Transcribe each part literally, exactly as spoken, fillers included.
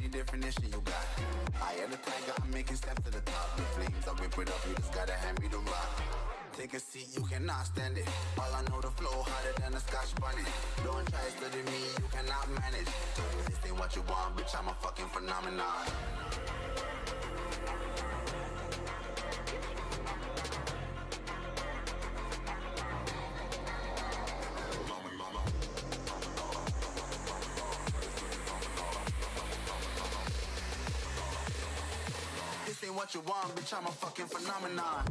any definition you got. I am the tiger, I'm making steps to the top. The flames, I whip it up, you just gotta hand me the rock. Take a seat, you cannot stand it. All I know, the flow harder than a scotch bunny. Don't try studying me, you cannot manage. This ain't what you want, bitch, I'm a fucking phenomenon. This ain't what you want, bitch, I'm a fucking phenomenon.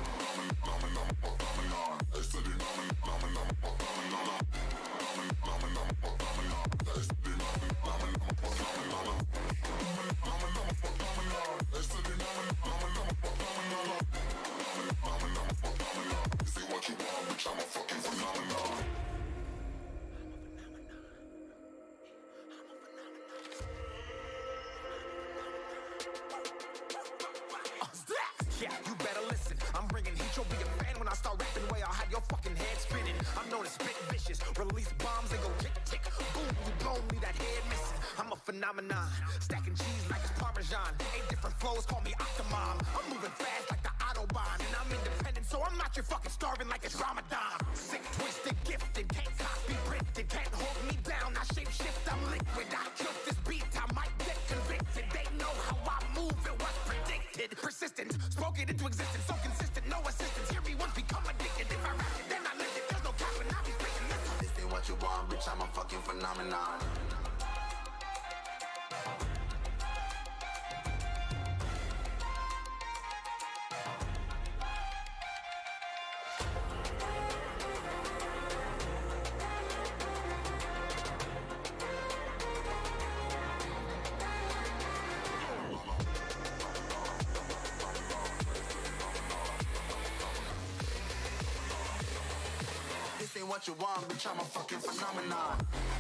Yeah, you better listen. I'm bringing heat. You'll be a fan when I start rapping. Way I'll have your fucking head spinning. I'm known as spit vicious. Release bombs and go tick tick. Boom, you blown me that head missing. I'm a phenomenon. Stacking cheese like it's Parmesan. Eight different flows, call me Octomom. I'm moving fast like the Autobahn. And I'm independent, so I'm not your fucking starving like it's Ramadan. Sick, twisted, gifted. Can't copy, printed. Can't hold me down. I shape shift, I'm liquid. I killed this beat, I might get convicted. They know how I move, it was predicted. Persistent, spoke it into existence. So consistent, no assistance. Hear me once, become addicted. If I rap it, then I live it. There's no cap and I'll be spitting this. This ain't what you want, bitch, I'm a fucking phenomenon. This ain't what you want, bitch, I'm a fucking phenomenon.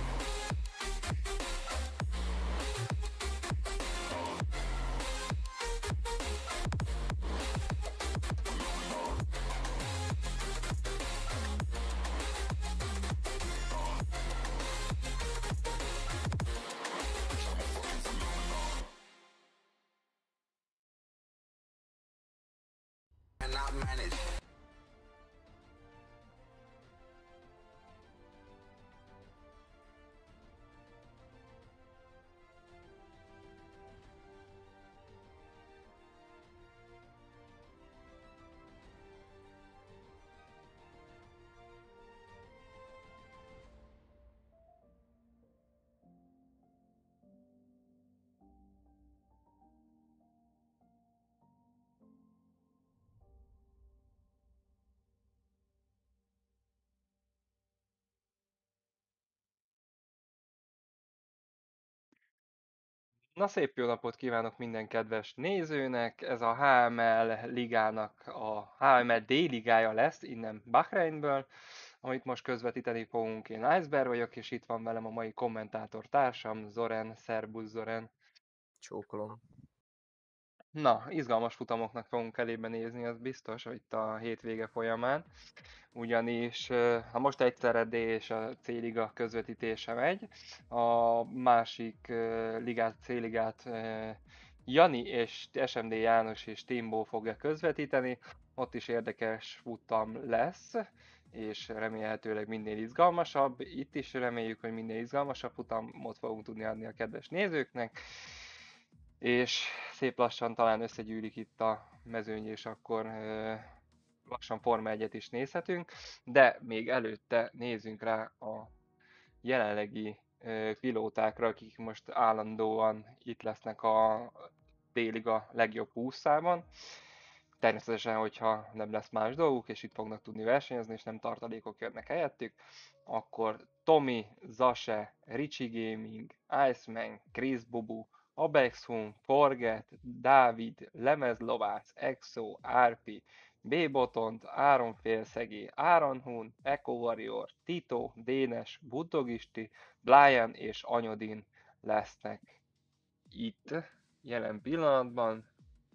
Cannot manage. Na, szép jó napot kívánok minden kedves nézőnek! Ez a há em el ligának a há em el D-ligája lesz, innen Bahreinből, amit most közvetíteni fogunk. Én Iceberg vagyok, és itt van velem a mai kommentátor társam, Zoren. Szerbusz, Zoren! Csókolom. Na, izgalmas futamoknak fogunk elébe nézni, az biztos, hogy itt a hétvége folyamán. Ugyanis ha most egyszerre D és a C-liga közvetítése megy, a másik ligát, C-ligát Jani és es em dé János és Timbo fogja közvetíteni. Ott is érdekes futam lesz, és remélhetőleg minél izgalmasabb. Itt is reméljük, hogy minél izgalmasabb futamot fogunk tudni adni a kedves nézőknek. És szép lassan talán összegyűlik itt a mezőny, és akkor lassan Forma egyet is nézhetünk, de még előtte nézzünk rá a jelenlegi pilótákra, akik most állandóan itt lesznek a D-liga legjobb húszában. Természetesen, hogyha nem lesz más dolguk, és itt fognak tudni versenyezni, és nem tartalékok jönnek helyettük, akkor Tomi, Zase, Richie Gaming, Iceman, Chris Bubu, Abexhum, Forget, Dávid, Lemezlovász, Exo, Árpi, B-Botont, Áron Félszegi, Áron Hun, Echo Warrior, Tito, Dénes, Buddogisti, Brian és Anyodin lesznek itt jelen pillanatban.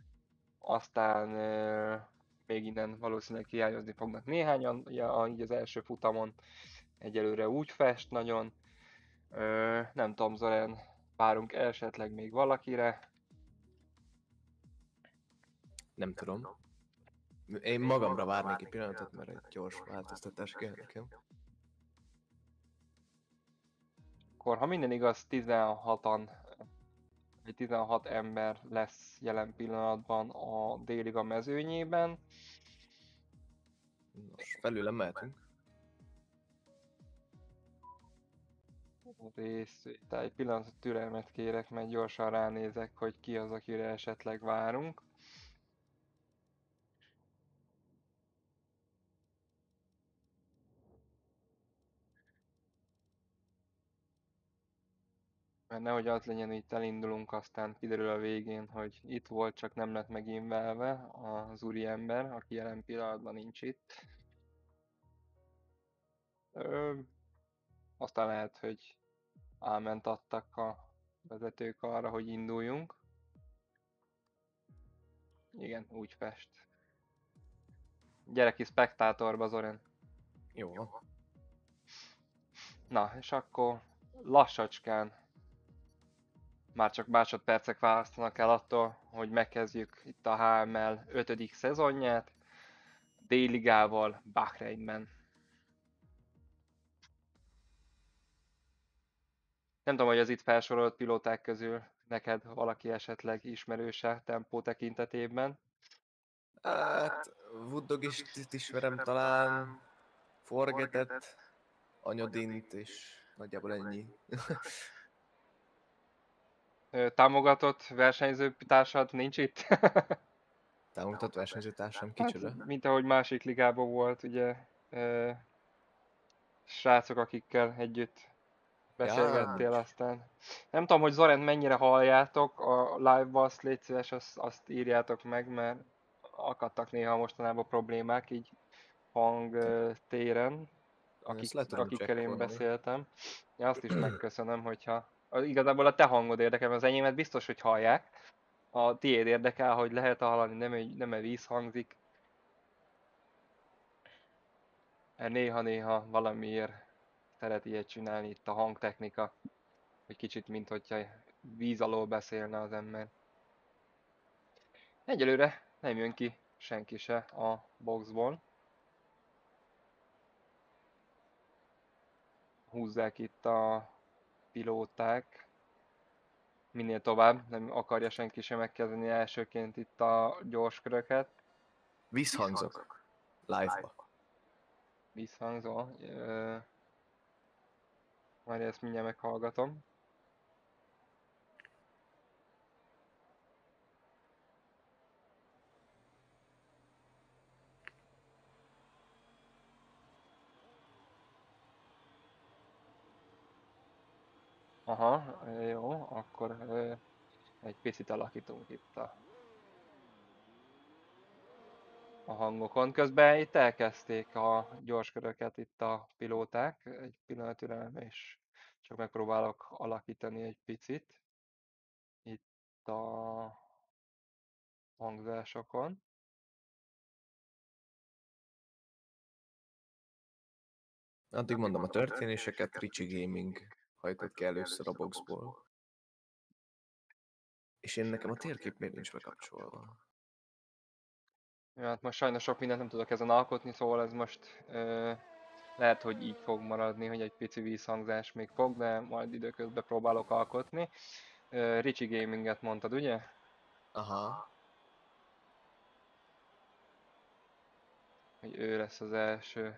Aztán euh, még innen valószínűleg hiányozni fognak néhányan, ja, így az első futamon egyelőre úgy fest nagyon. Euh, nem tudom, Zoren, Várunk esetleg még valakire. Nem tudom. Én magamra várnék egy pillanatot, mert egy gyors változtatás kell nekem. Akkor, ha minden igaz, tizenhatan, vagy tizenhat ember lesz jelen pillanatban a D-liga mezőnyében. Nos, felőlem mehetünk. Részvétel. Egy pillanatot türelmet kérek, mert gyorsan ránézek, hogy ki az, akire esetleg várunk. Mert nehogy az legyen, hogy itt elindulunk, aztán kiderül a végén, hogy itt volt, csak nem lett meginvelve az úri ember, aki jelen pillanatban nincs itt. Ö, aztán lehet, hogy áment adtak a vezetők arra, hogy induljunk. Igen, úgy fest. Gyere ki spektátorba, Zoren. Jó van. Na, és akkor lassacskán már csak másodpercek választanak el attól, hogy megkezdjük itt a há em el ötödik szezonját D-ligával Bahreinben. Nem tudom, hogy az itt felsorolt pilóták közül neked valaki esetleg ismerőse tempó tekintetében. Hát, Woodog is ismerem talán, Forgetet, Anyodint, és nagyjából ennyi. Ö, Támogatott versenyzőtársad nincs itt? Támogatott versenyzőtársam kicsoda. Hát, mint ahogy másik ligában volt, ugye, ö, srácok, akikkel együtt beszélgettél, Ja. aztán. Nem tudom, hogy Zorent mennyire halljátok a live-ba, azt légy szíves, azt, azt írjátok meg, mert akadtak néha mostanában problémák így hang ö, téren, akik, Ezt le tudom akikkel én csekkolni. beszéltem. Ja, azt is megköszönöm, hogyha... Igazából a te hangod érdekel, az enyémet biztos, hogy hallják. A tiéd érdekel, hogy lehet hallani, nem egy, nem egy víz hangzik. Néha-néha valamiért szeret ilyet csinálni itt a hangtechnika. Hogy kicsit, mint hogyha víz alól beszélne az ember. Egyelőre nem jön ki senki se a boxból. Húzzák itt a pilóták. Minél tovább, nem akarja senki sem megkezdeni elsőként itt a gyors köröket. Visszhangzok. Live-ba. Visszhangzó. Ö... Majd ezt mindjárt meghallgatom. Aha, jó, akkor ö, egy picit alakítunk itt a, a hangokon. Közben itt elkezdték a gyorsköröket itt a pilóták. Egy pillanat türelem, és csak megpróbálok alakítani egy picit itt a hangzásokon. Addig mondom a történéseket, Ricsi Gaming hajtott ki először a boxból. És én nekem a térkép miért nincs bekapcsolva? Ja, hát most sajnos sok mindent nem tudok ezen alkotni, szóval ez most ö, lehet, hogy így fog maradni, hogy egy pici vízhangzás még fog, de majd időközben próbálok alkotni. Ö, Ricsi Gaminget mondtad, ugye? Aha. Hogy ő lesz az első,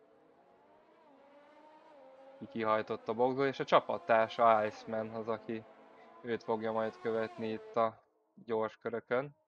ki kihajtott a boxból, és a csapattársa Iceman az, aki őt fogja majd követni itt a gyors körökön.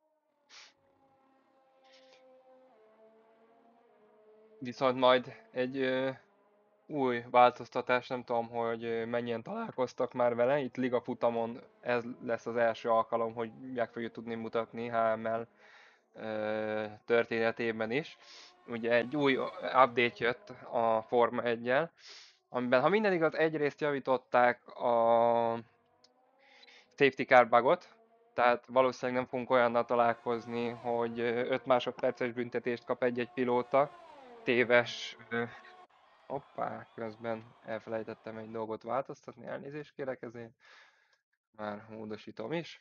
Viszont majd egy ö, új változtatás, nem tudom, hogy mennyien találkoztak már vele, itt Liga futamon ez lesz az első alkalom, hogy meg fogjuk tudni mutatni há em el ö, történetében is. Ugye egy új update jött a Forma egyel, amiben, ha minden igaz, egyrészt javították a safety car bugot, tehát valószínűleg nem fogunk olyannal találkozni, hogy öt másodperces büntetést kap egy-egy pilóta, téves. Hoppá, közben elfelejtettem egy dolgot változtatni, elnézést kérek ezért. Már módosítom is.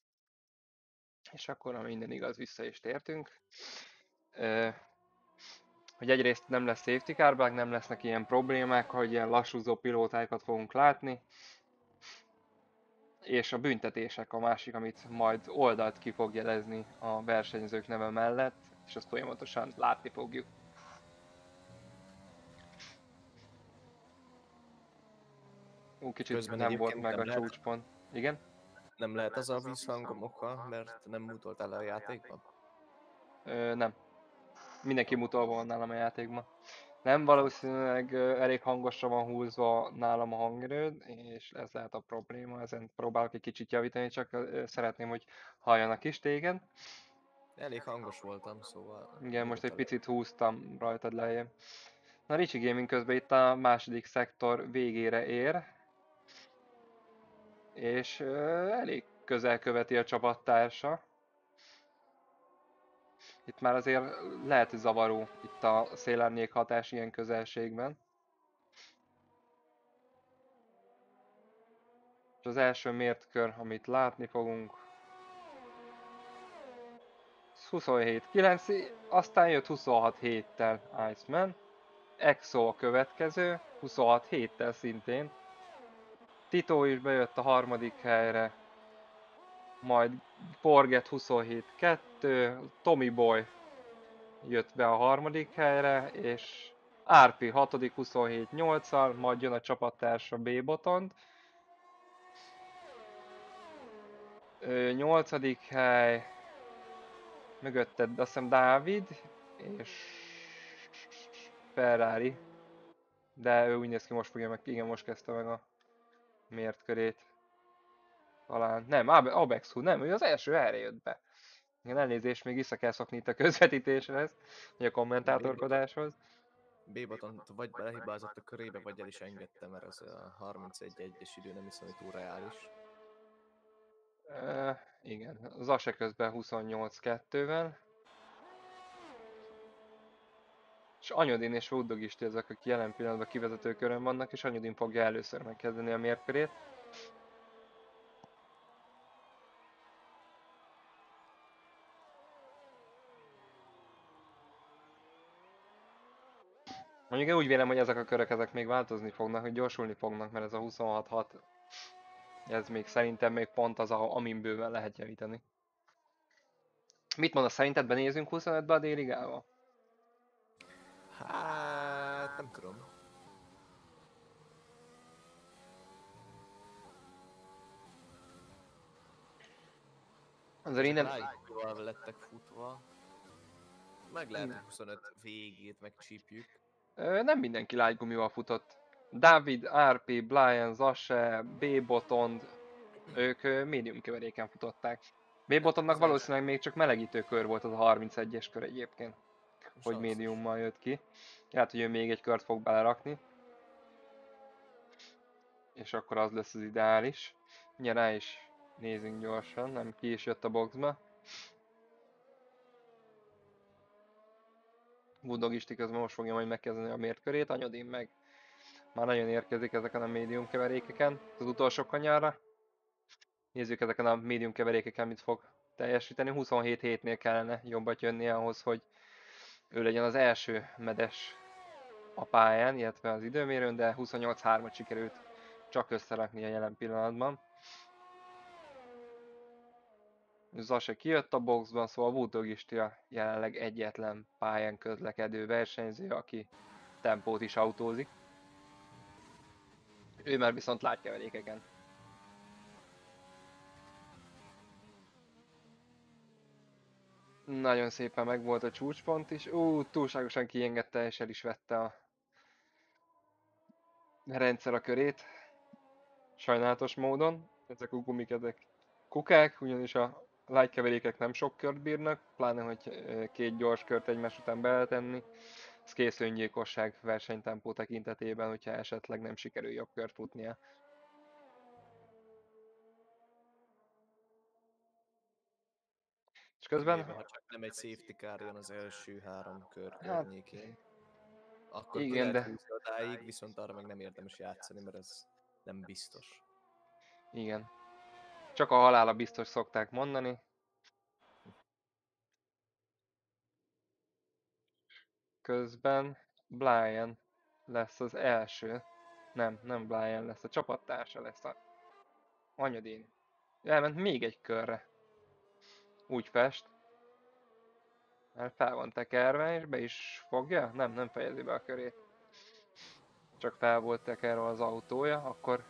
És akkor, ha minden igaz, vissza is tértünk. Ö, hogy egyrészt nem lesz safety car bug, nem lesznek ilyen problémák, hogy ilyen lassúzó pilótákat fogunk látni. És a büntetések a másik, amit majd oldalt ki fog jelezni a versenyzők neve mellett, és azt folyamatosan látni fogjuk. Ú, kicsit Közben nem volt egyébként meg nem a lehet, csúcspont. Igen? nem lehet az a visszhangom oka, mert nem mutoltál le a játékban? Ö, nem. Mindenki mutolva van nálam a játékban. Nem, valószínűleg ö, elég hangosra van húzva nálam a hangerőd, és ez lehet a probléma, ezen próbálok egy kicsit javítani, csak ö, szeretném, hogy halljanak is téged. Elég hangos voltam, szóval Igen, most egy nyugodtan picit húztam rajtad lejjebb. Na, Ricsi Gaming közben itt a második szektor végére ér, és ö, elég közel követi a csapattársa. Itt már azért lehet zavaró itt a szélárnyék hatás ilyen közelségben. És az első mért kör, amit látni fogunk, huszonhét kilenc, aztán jött huszonhat héttel Iceman, Exo a következő, huszonhat héttel szintén, Tito is bejött a harmadik helyre, majd Forget huszonhét kettő, Tommy Boy jött be a harmadik helyre, és er pé hatodik huszonhét nyolccal, majd jön a csapattársa B-botont. nyolcadik hely, mögötted azt hiszem Dávid, és Ferrari, de ő úgy néz ki, most fogja meg, igen, most kezdte meg a mért körét. Talán, nem, Abe- Abexhu, nem, ő az első helyre jött be. Igen, elnézést, még vissza kell szokni itt a közvetítéshez, vagy a kommentátorkodáshoz. B-boton vagy belehibázott a körébe, vagy el is engedte, mert az a harmincegy egyes idő nem hiszem, hogy túl reális. Uh, igen, Zase közben huszonnyolc kettővel. És Anyodin és Wooddogisti ezek, akik jelen pillanatban kivezető körön vannak, és Anyodin fogja először megkezdeni a mérkörét. Mondjuk én úgy vélem, hogy ezek a körök ezek még változni fognak, hogy gyorsulni fognak, mert ez a huszonhat hat, ez még szerintem még pont az, amin bőven lehet javítani. Mit mondasz, szerinted benézünk huszonötbe a D-ligával? Hát, nem tudom. Azért innen... Lájkúval lettek futva. Meg lehet, hogy huszonöt végét megcsípjük. Ö, nem mindenki lágygumival futott. David, er pé, Brian, Zase, B-Botond, ők ö, médium keveréken futották. B-Botondnak valószínűleg még csak melegítő kör volt az a harmincegyes kör egyébként, hogy médiummal jött ki. Lehet, hogy ő még egy kört fog belerakni. És akkor az lesz az ideális. Ugye rá is nézzünk gyorsan, nem ki is jött a boxba. Wooddogisti közben most fogja majd megkezdeni a mértkörét, Anyodin meg már nagyon érkezik ezeken a médium keverékeken, az utolsó kanyarra. Nézzük ezeken a médium keverékeken mit fog teljesíteni. huszonhét hétnél kellene jobbat jönni ahhoz, hogy ő legyen az első medes a pályán, illetve az időmérőn, de huszonnyolc hármat sikerült csak összerakni a jelen pillanatban. Zase kijött a boxban, szóval Wooddogisti a jelenleg egyetlen pályán közlekedő versenyző, aki tempót is autózik. Ő már viszont lágykeverékeken. Nagyon szépen megvolt a csúcspont is. Ú, túlságosan kiengedte és el is vette a rendszer a körét. Sajnálatos módon. Ezek a gumik, ezek kukák, ugyanis a lágykeverékek nem sok kört bírnak, pláne hogy két gyors kört egymás után beletenni. Ez kész öngyilkosság versenytempó tekintetében, hogyha esetleg nem sikerül jobb kört futnia. És közben... Kivéve, ha csak nem egy safety car jön az első három kör Hát, környékén. Akkor igen, ki lehet de... húzni odáig, viszont arra meg nem érdemes játszani, mert ez nem biztos. Igen. Csak a halála biztos szokták mondani. Közben Brian lesz az első. Nem, nem Brian lesz, a csapattársa lesz a anyadén. Elment még egy körre. Úgy fest. Mert fel van tekerve, és be is fogja? Nem, nem fejezi be a körét. Csak fel volt tekerve az autója, akkor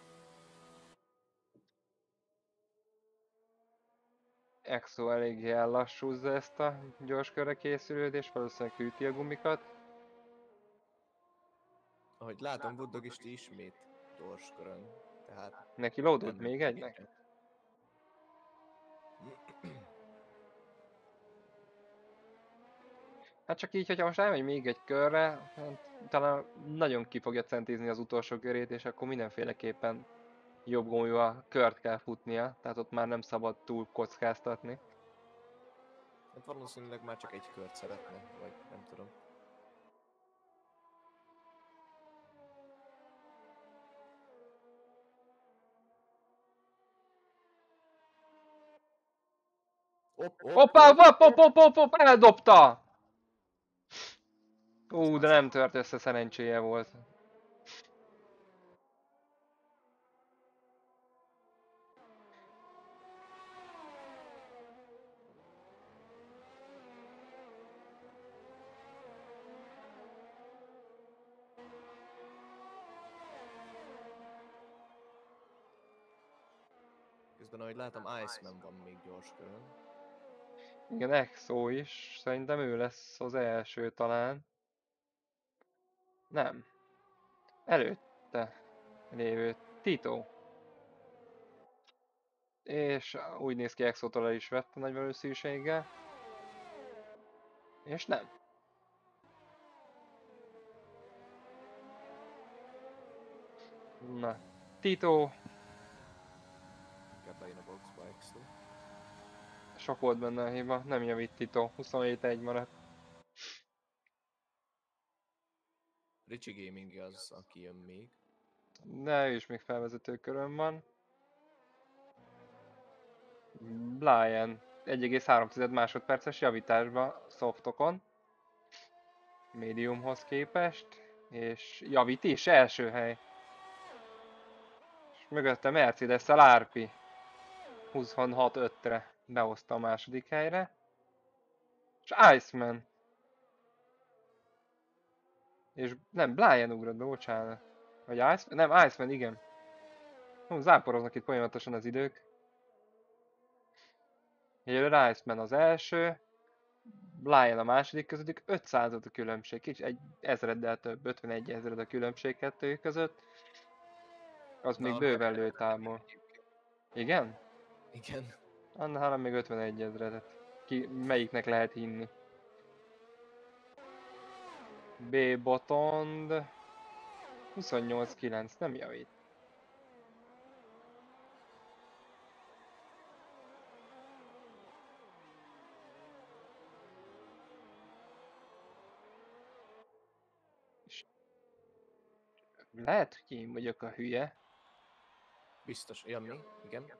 Exo eléggé ellassúzza ezt a gyors körre készülődést, valószínűleg hűti a gumikat. Ahogy látom, Buddog is ismét gyors körön. Tehát Neki lódott nem még egynek? egyet. Hát csak így, hogyha most elmegy még egy körre, hát talán nagyon ki fogja centízni az utolsó körét, és akkor mindenféleképpen jobb gombjúval kört kell futnia, tehát ott már nem szabad túl kockáztatni. Hát valószínűleg már csak egy kört szeretne, vagy nem tudom. Hopp, hopp, Hoppá, hopp, hopp, hopp, hopp, hopp, hopp, eldobta! Ú, de nem tört össze, szerencséje volt. Közben, ahogy látom, Iceman van még gyors körön. Igen, Exo is, szerintem ő lesz az első talán. Nem. Előtte lévő Tito. És úgy néz ki, Exótól el is vette nagy valószínűséggel. És nem. Na, Tito, Inkább bejön a boxba Exo. sok volt benne a hiba, nem javít Tito, huszonhét egy maradt. Richie Gaming az, aki jön még. De ő is még felvezető körön van. Brian egy egész három másodperces javításba softokon. Mediumhoz képest. És javít is, első hely. És mögötte Mercedes-szel Árpi. huszonhat ötre behozta a második helyre. És Iceman. És nem, Brian ugrott be, bocsánat. Vagy Iceman? Nem, Iceman, igen. Hú, záporoznak itt folyamatosan az idők. Egyelőre Iceman az első. Brian a második közöttük, ötszázad a különbség, kicsit egy ezreddel több, ötvenegy ezred a különbség kettőjük között. Az még Na, bőven meg- lőtámol. Igen? Igen. Annál még ötvenegy ezredet. Ki, melyiknek lehet hinni? B. Botond. huszonnyolc kilenc, nem javít. És lehet, hogy én vagyok a hülye. Biztos. Ja, mi? Igen.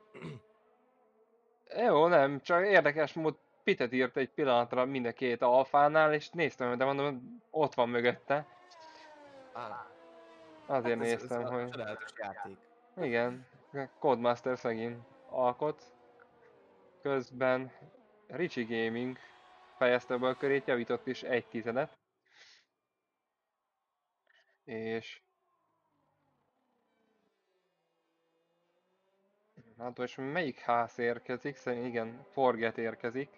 Jó, nem, csak érdekes mód Pitet írt egy pillanatra mind a két alfánál, és néztem, de mondom, ott van mögötte. Á, Azért hát ez, ez néztem, a hogy... csodálatos játék. Igen, Codemaster szegény alkot. Közben Richie Gaming fejezte be a körét, javított is egy tizedet. És... Hát most melyik ház érkezik? Szerintem igen, Forget érkezik.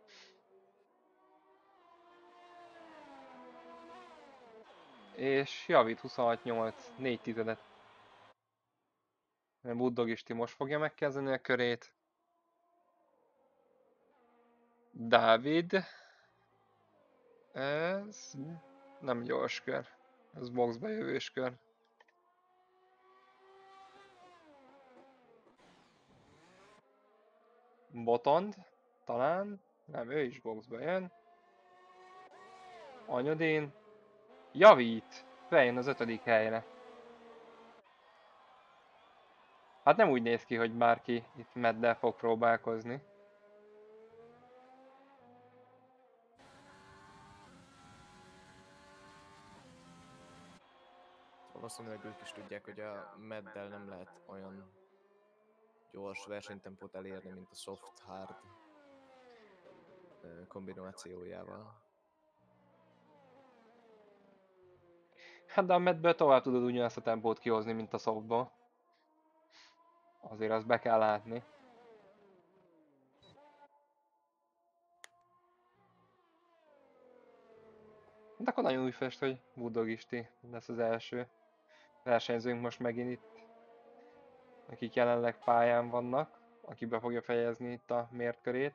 És javít huszonhat nyolc, négy tizedet. Buddog is most fogja megkezdeni a körét. Dávid. Ez nem gyors kör. Ez boxba jövős kör. Botond, talán. Nem, ő is boxba jön. Anyodén. Javít. Feljön az ötödik helyre. Hát nem úgy néz ki, hogy bárki itt meddel fog próbálkozni. Valószínűleg ők is tudják, hogy a meddel nem lehet olyan gyors versenytempót elérni, mint a soft-hard kombinációjával. Hát de a medből tovább tudod ugyanazt a tempót kihozni, mint a softból. Azért azt be kell látni. De akkor nagyon úgy fest, hogy Bulldog Isti lesz az első versenyzőnk most megint itt, akik jelenleg pályán vannak, aki be fogja fejezni itt a mértkörét.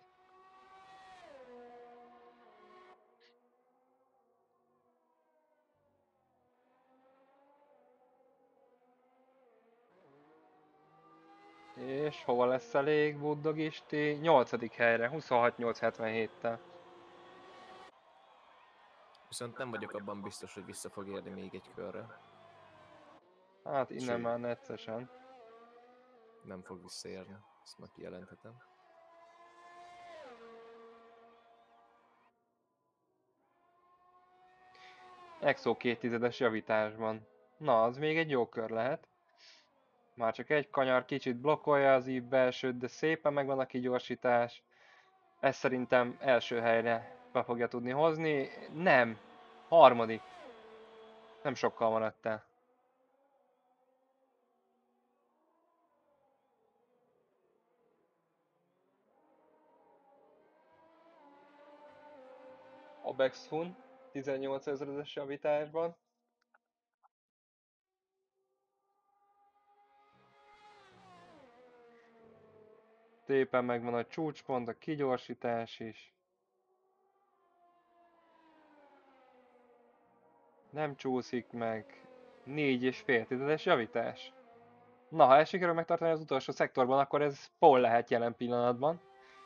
És hova lesz elég Bulldog Isti? nyolcadik helyre, huszonhat nyolc hetvenhéttel. Viszont nem vagyok abban biztos, hogy vissza fog érni még egy körre. Hát innen Sőt. már neccesen. Nem fog visszaérni, ezt már kijelenthetem. Exo két tizedes javításban. Na, az még egy jó kör lehet. Már csak egy kanyar kicsit blokkolja az ív belsőt, de szépen megvan a kigyorsítás. Ez szerintem első helyre be fogja tudni hozni. Nem. Harmadik. Nem sokkal maradt el. A Bexfun tizennyolc ezredes javításban. Szépen megvan a csúcspont, a kigyorsítás is. Nem csúszik meg. négy és fél tizedes javítás. Na, ha ezt sikerül megtartani az utolsó szektorban, akkor ez pole lehet jelen pillanatban.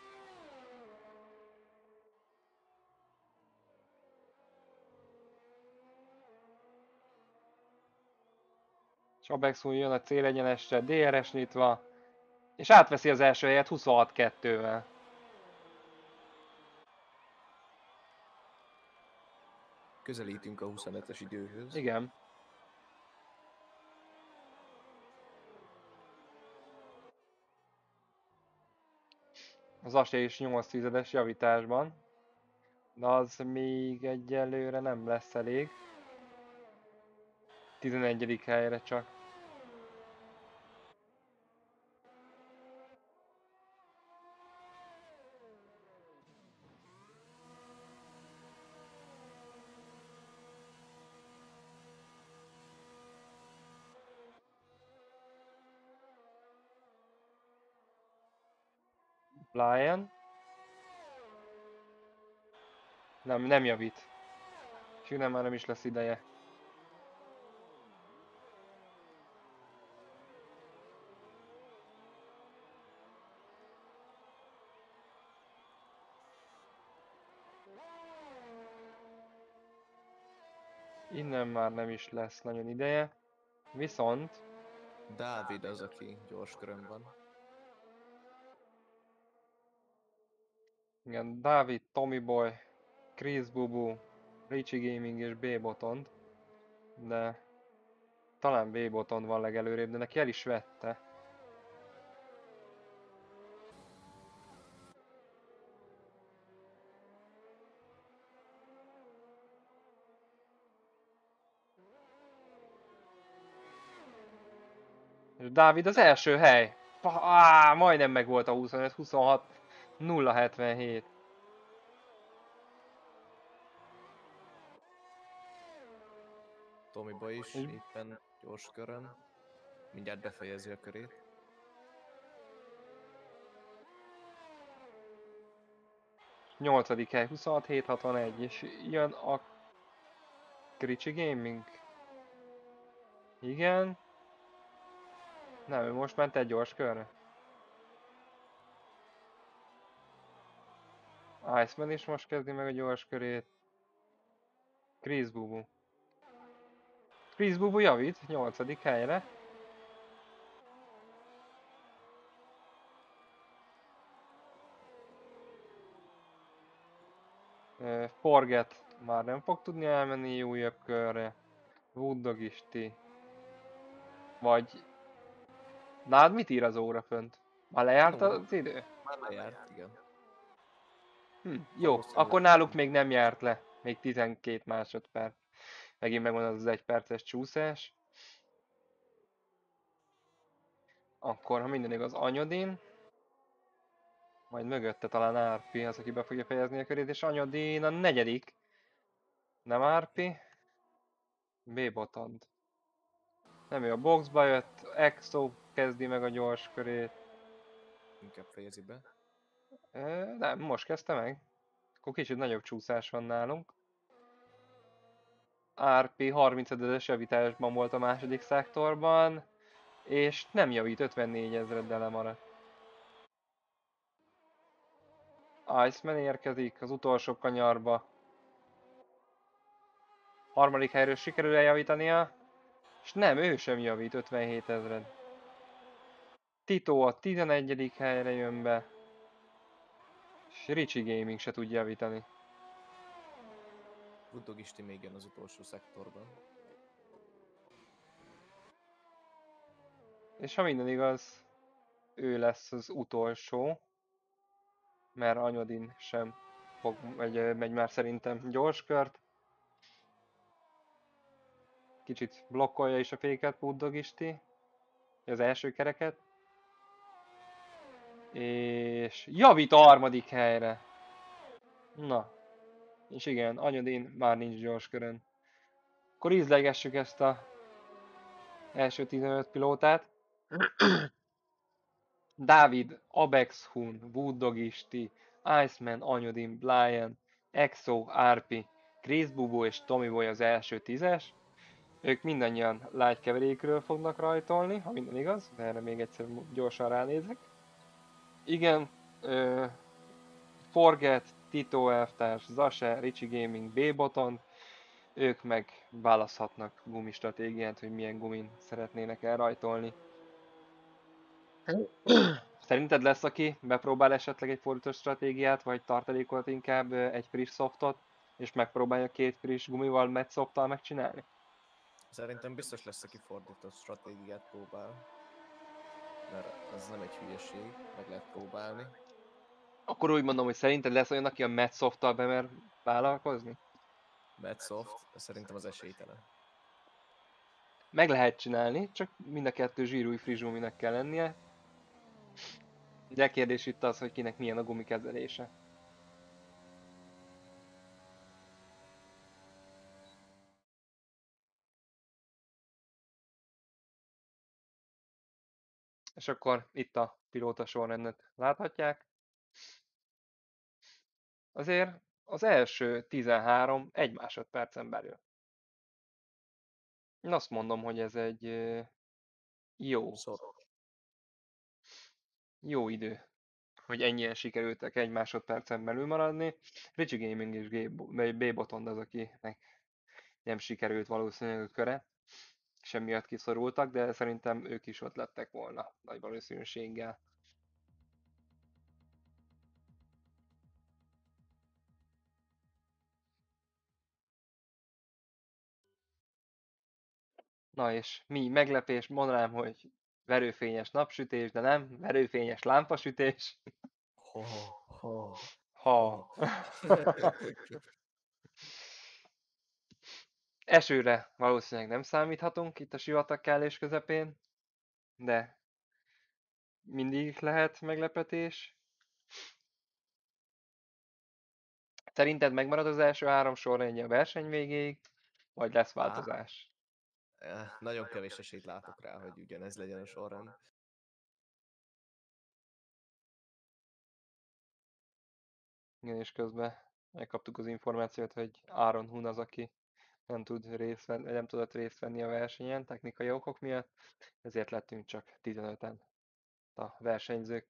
Sabexun jön a célegyenesre, dé er es nyitva, és átveszi az első helyet huszonhat kettővel. Közelítünk a huszonötös időhöz. Igen. Az Ase is nyolc tizedes javításban, de az még egyelőre nem lesz elég. tizenegyedik helyre csak. Lion. Nem, nem javít. És innen már nem is lesz ideje. Innen már nem is lesz nagyon ideje. Viszont Dávid az, aki gyors körön van. igen, Dávid, Tommy Boy, Chris Bubu, Richie Gaming és B-Botond. De talán B-Botond van legelőrébb, de neki el is vette. És Dávid az első hely. Á, majdnem meg volt a huszonöt, huszonhat, nulla hetvenhét. Tommy Boy is És- éppen gyors körön. Mindjárt befejezi a körét. nyolcadik hely, huszonhat hét hatvanegy, és jön a Kricsi Gaming. Igen. Nem, ő most ment egy gyors körre. Iceman is most kezdi meg a gyors körét. Chris Bubu. Chris Bubu javít, nyolcadik helyre. Uh, Forget már nem fog tudni elmenni újabb körre. Wood Isti. Vagy... Nád mit ír az óra fönt? Már lejárt Nulla. az idő? Már lejárt, igen. Hm, jó, Valószínűleg. akkor náluk még nem járt le. Még tizenkét másodperc. Megint megvan az az egy perces csúszás. Akkor, ha minden igaz, Anyodin. Majd mögötte talán Árpi az, aki be fogja fejezni a körét, és Anyodin a negyedik. Nem Árpi. B-botond. Nem, ő a boxba jött, Exo kezdi meg a gyors körét. Inkább fejezi be. E, nem, most kezdte meg. Akkor kicsit nagyobb csúszás van nálunk. Árpi harmincötös javításban volt a második szektorban, és nem javít, ötvennégy ezreddel lemaradt. Iceman érkezik az utolsó kanyarba. Harmadik helyről sikerül eljavítania, és nem, ő sem javít, ötvenhét ezred. Tito a tizenegyedik helyre jön be, és Richie Gaming se tudja javítani. Wood Isti még jön az utolsó szektorban. És ha minden igaz, ő lesz az utolsó, mert Anyodin sem fog, megy, megy már szerintem gyorskört. Kicsit blokkolja is a féket Buddogisti, az első kereket. És javít a harmadik helyre. Na, és igen, Anyodin már nincs gyorskörön. Akkor ízlegessük ezt a első tizenöt pilótát. Dávid, Abexhun, Wooddogisti, Iceman, Anyodin, Blian, Exo, Árpi, Chris Bubu és Tommy Boy az első tízes. Ők mindannyian light keverékről fognak rajtolni, ha minden igaz, de erre még egyszer gyorsan ránézek. Igen, ö, Forget, Tito elvtárs, Zase, Richie Gaming, B-Botton, ők meg választhatnak gumistratégiát, hogy milyen gumin szeretnének elrajtolni. Szerinted lesz, aki bepróbál esetleg egy fordított stratégiát, vagy tartalékolt inkább egy friss softot, és megpróbálja két friss gumival, match softtal megcsinálni? Szerintem biztos lesz, aki fordított stratégiát próbál. Mert ez nem egy hülyeség, meg lehet próbálni. Akkor úgy mondom, hogy szerinted lesz olyan, aki a match softtal bemer vállalkozni? Madsoft, szerintem az esélytelen. Meg lehet csinálni, csak mind a kettő zsírúj friss guminek kell lennie. De kérdés itt az, hogy kinek milyen a gumikezelése. És akkor itt a pilóta sorrendet láthatják. Azért az első tizenhárom egy másodpercen belül. Én azt mondom, hogy ez egy jó, Szoros. jó idő, hogy ennyien sikerültek egy másodpercen belül maradni. Richie Gaming és B-Botond az, akinek nem sikerült valószínűleg a köre. Semmiatt kiszorultak, de szerintem ők is ott lettek volna nagy valószínűséggel. Na és mi meglepés, mondanám, hogy verőfényes napsütés, de nem, verőfényes lámpasütés. Ho, ho, Ha. Esőre valószínűleg nem számíthatunk itt a sivatag kellés közepén, de mindig lehet meglepetés. Szerinted megmarad az első három sorrendje a verseny végéig, vagy lesz változás? Eh, nagyon kevés esélyt látok rá, hogy ugyanez legyen a sorrend. Igen, és közben megkaptuk az információt, hogy Aaron Hun az, aki nem, tud részt venni, nem tudott részt venni a versenyen technikai okok miatt, ezért lettünk csak tizenöten a versenyzők.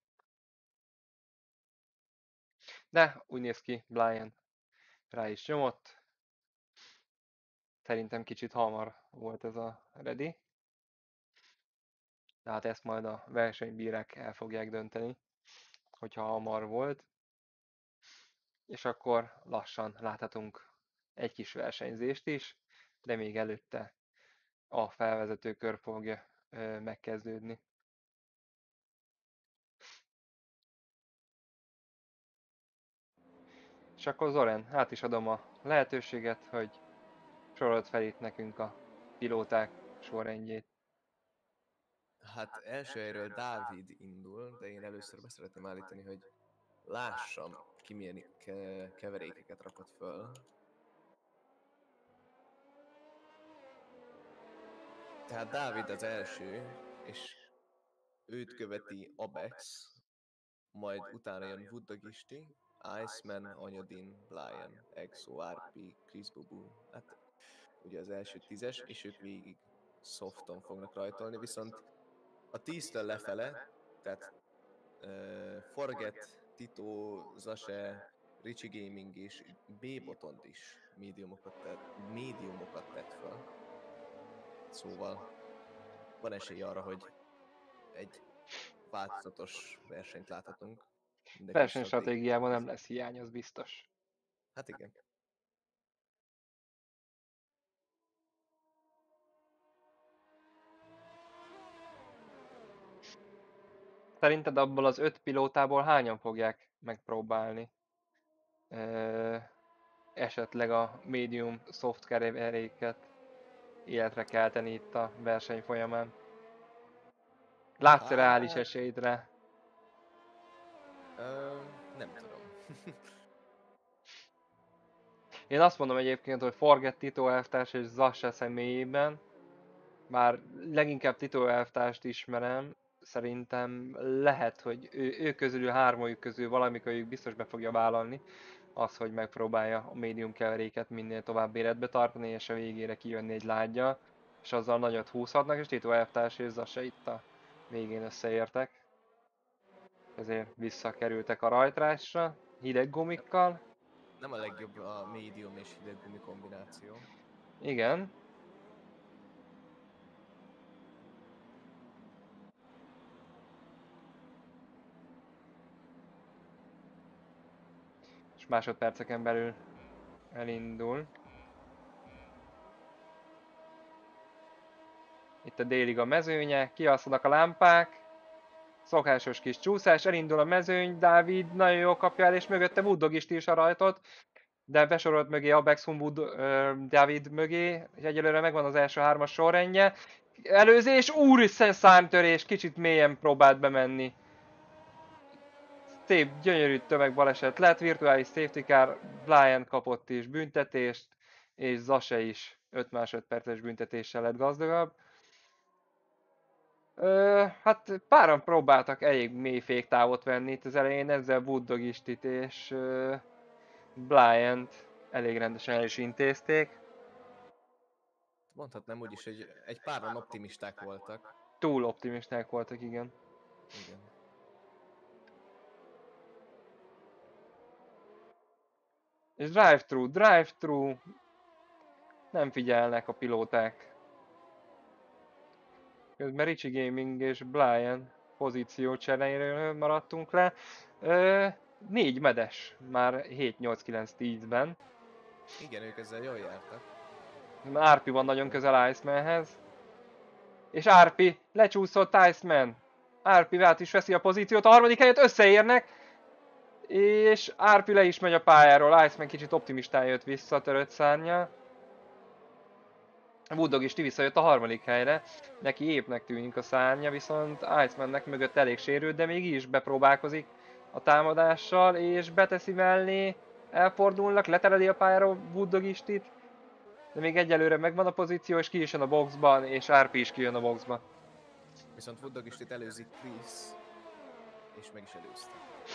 De úgy néz ki, Brian rá is nyomott. Szerintem kicsit hamar volt ez a ready. De hát ezt majd a versenybírák el fogják dönteni, hogyha hamar volt. és akkor lassan láthatunk egy kis versenyzést is, de még előtte a felvezető kör fogja ö, megkezdődni. És akkor Zoran, át is adom a lehetőséget, hogy sorolt fel itt nekünk a pilóták sorrendjét. Hát első helyről Dávid indul, de én először be szeretném állítani, hogy lássam, ki milyen ke- keverékeket rakott föl. Tehát Dávid az első, és őt követi Abex, majd utána jön Vuddagisti, Iceman, Anyodin, Blian, Exo, er pé, Chris Bubu. Hát ugye az első tízes, és ők végig softon fognak rajtolni, viszont a tíztől lefele, tehát uh, Forget, Tito, Zase, Richie Gaming és B-Botont is médiumokat tett, médiumokat tett fel. Szóval van esély arra, hogy egy változatos versenyt láthatunk. Versenystratégiában nem lesz hiány, az biztos. Hát igen. Szerinted abból az öt pilótából hányan fogják megpróbálni ö, esetleg a medium soft keveréket életre kelteni itt a verseny folyamán? Látsz Hát, reális esélyt rá? Ö, nem tudom. Én azt mondom egyébként, hogy Forget Tito elvtárs és Zase személyében, bár leginkább Tito elvtárst ismerem, szerintem lehet, hogy ő, ő közülül, hármójuk közül valamikőjük biztos be fogja vállalni az, hogy megpróbálja a médium keveréket minél tovább életbe tartani, és a végére kijönni egy lágyjal, és azzal nagyot húzhatnak, és Tito elvtárs és Zase itt a végén összeértek. Ezért visszakerültek a rajtrásra, hideg gumikkal. Nem a legjobb a médium és hideg gumi kombináció. Igen. És másodperceken belül elindul. Itt a délig a mezőnye, kialszanak a lámpák. Szokásos kis csúszás, elindul a mezőny, Dávid nagyon jól kapja el, és mögötte Buddogist is a rajtot. De besorolt mögé Abexum Bud, uh, Dávid mögé, és egyelőre megvan az első hármas sorrendje. Előzés, úristen számtörés, kicsit mélyen próbált bemenni. Szép, gyönyörű tömegbaleset lett, virtuális safety car, Blian kapott is büntetést, és Zase is öt másodperces büntetéssel lett gazdagabb. Ö, hát páran próbáltak elég mély féktávot venni itt az elején, ezzel Buddogistit és ö, Bliant elég rendesen el is intézték. Mondhatnám úgy is, hogy egy páran optimisták voltak. Túl optimisták voltak, igen. Igen. És drive-thru, drive-thru, nem figyelnek a pilóták. Közben Richie Gaming és Blian pozíció cseréről maradtunk le. Ö, négy medes, már hét nyolc kilenc tízben. Igen, ők ezzel jól jártak. er pé van nagyon közel Icemanhez. És er pé lecsúszott Iceman. er pé át is veszi a pozíciót, a harmadik helyet összeérnek. És er pé le is megy a pályáról, Iceman kicsit optimistán jött vissza a törött szárnnyal. Bulldog is visszajött a harmadik helyre, neki épnek tűnik a szárnya, viszont Icemannek mögött elég sérült, de még így is bepróbálkozik a támadással, és beteszi mellé, elfordulnak, letereli a pályáról Bulldogistit, de még egyelőre megvan a pozíció, és ki is jön a boxban, és er pé is kijön a boxba. Viszont Vuddagistit előzi Chris, és meg is előzte.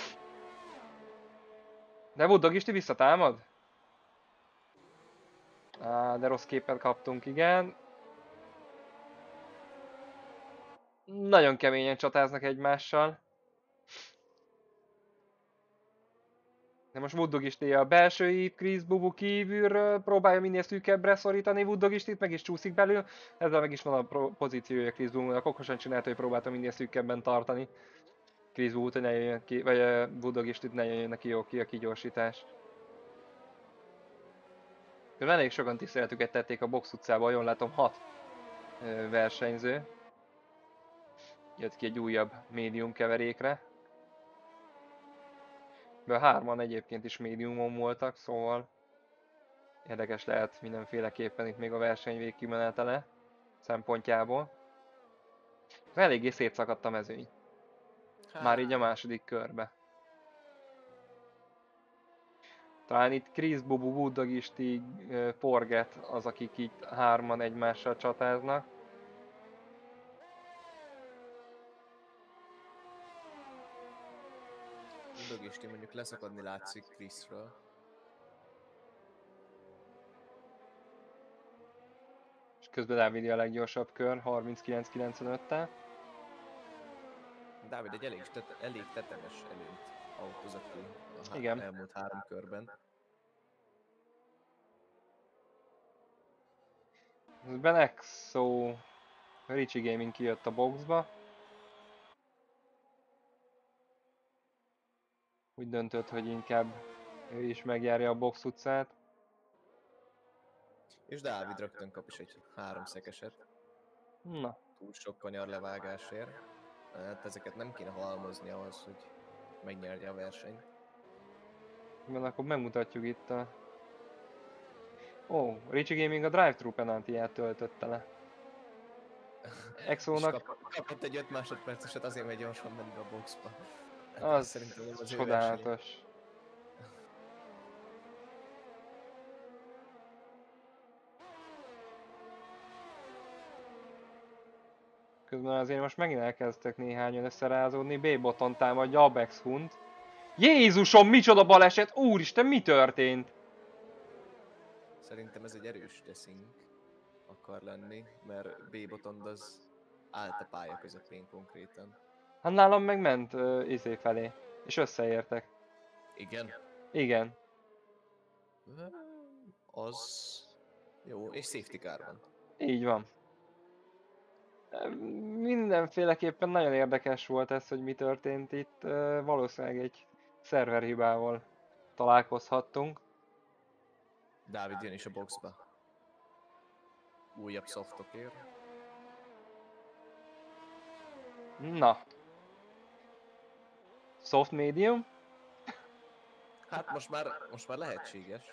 De Bulldogisti visszatámad? Á, de rossz képet kaptunk, igen. Nagyon keményen csatáznak egymással. De most Vuddogisti a belsői, Chris Bubu kívülről próbálja minél szűkebbre szorítani Vuddogistit, meg is csúszik belül. Ezzel meg is van a pozíciója Chris Bubunak, okosan csinálta, hogy próbálta minél szűkebben tartani Chris Bubut, hogy ne jöjjön ki, vagy uh, Vuddogistit ne jöjjön neki jó ki a kigyorsítás. Elég sokan tiszteletüket tették a box utcába, jól látom hat ö, versenyző. Jött ki egy újabb médium keverékre. De a hárman egyébként is médiumon voltak, szóval érdekes lehet mindenféleképpen itt még a verseny végkimenetele szempontjából. Eléggé szétszakadt a mezőny. Már így a második körbe. Talán itt Chris, Bubu, Budagisti, Forget az, akik itt hárman egymással csatáznak. Budagisti mondjuk leszakadni látszik Chrisről. És közben Dávid a leggyorsabb kör, harminckilenc kilencvenöttel. Dávid egy elég, tete, elég tetemes előnyt autózott ki a há Igen. elmúlt három körben. Benexo, Richie Gaming kijött a boxba. Úgy döntött, hogy inkább ő is megjárja a box utcát. És Dávid rögtön kap is egy három szekeset. Na, Túl sok kanyar levágásért. Hát ezeket nem kéne halmozni ahhoz, hogy megnyerje a versenyt. mert akkor megmutatjuk itt a... Ó, oh, Richie Gaming a drive-thru penaltyját töltötte le. És Exónak kap, kapott egy öt másodperceset azért, mert gyorsan menni a boxba. Hát az szerintem nem az ő csodálatos. Közben azért most megint elkezdtek néhányan összerázódni. B-boton támadja Abex Hunt. Jézusom, micsoda baleset! Úristen, mi történt? Szerintem ez egy erős deszing akar lenni, mert B-botond az állt a pálya közepén konkrétan. Hát nálam meg ment uh, izé felé. És összeértek. Igen? Igen. Az... Jó, és safety car van. Így van. Mindenféleképpen nagyon érdekes volt ez, hogy mi történt itt. Valószínűleg egy szerverhibával találkozhattunk. Dávid jön is a boxba. Újabb softokért. Na. Soft medium? Hát most már, most már lehetséges.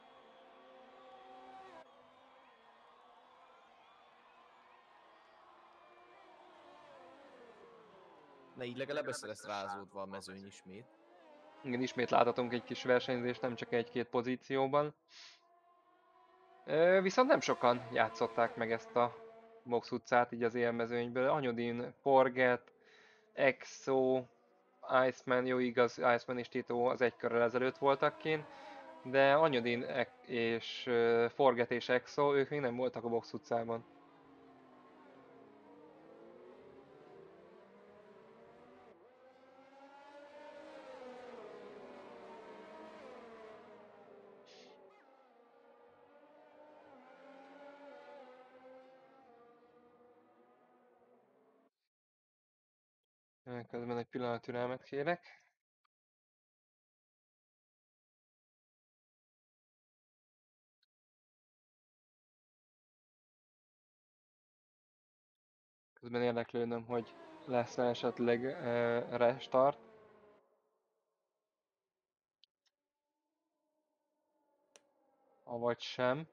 Na így legalább össze lesz rázódva a mezőny ismét. Igen, ismét láthatunk egy kis versenyzést, nem csak egy-két pozícióban. Ö, viszont nem sokan játszották meg ezt a box utcát így az élmezőnyből. Anyodin, Forget, Exo, Iceman, jó igaz, Iceman és Tito az egy körrel ezelőtt voltak kint, de Anyodin és uh, Forget és Exo, ők még nem voltak a box utcában. Közben egy pillanat türelmet kérek. Közben érdeklődöm, hogy lesz-e esetleg uh, restart. Avagy sem.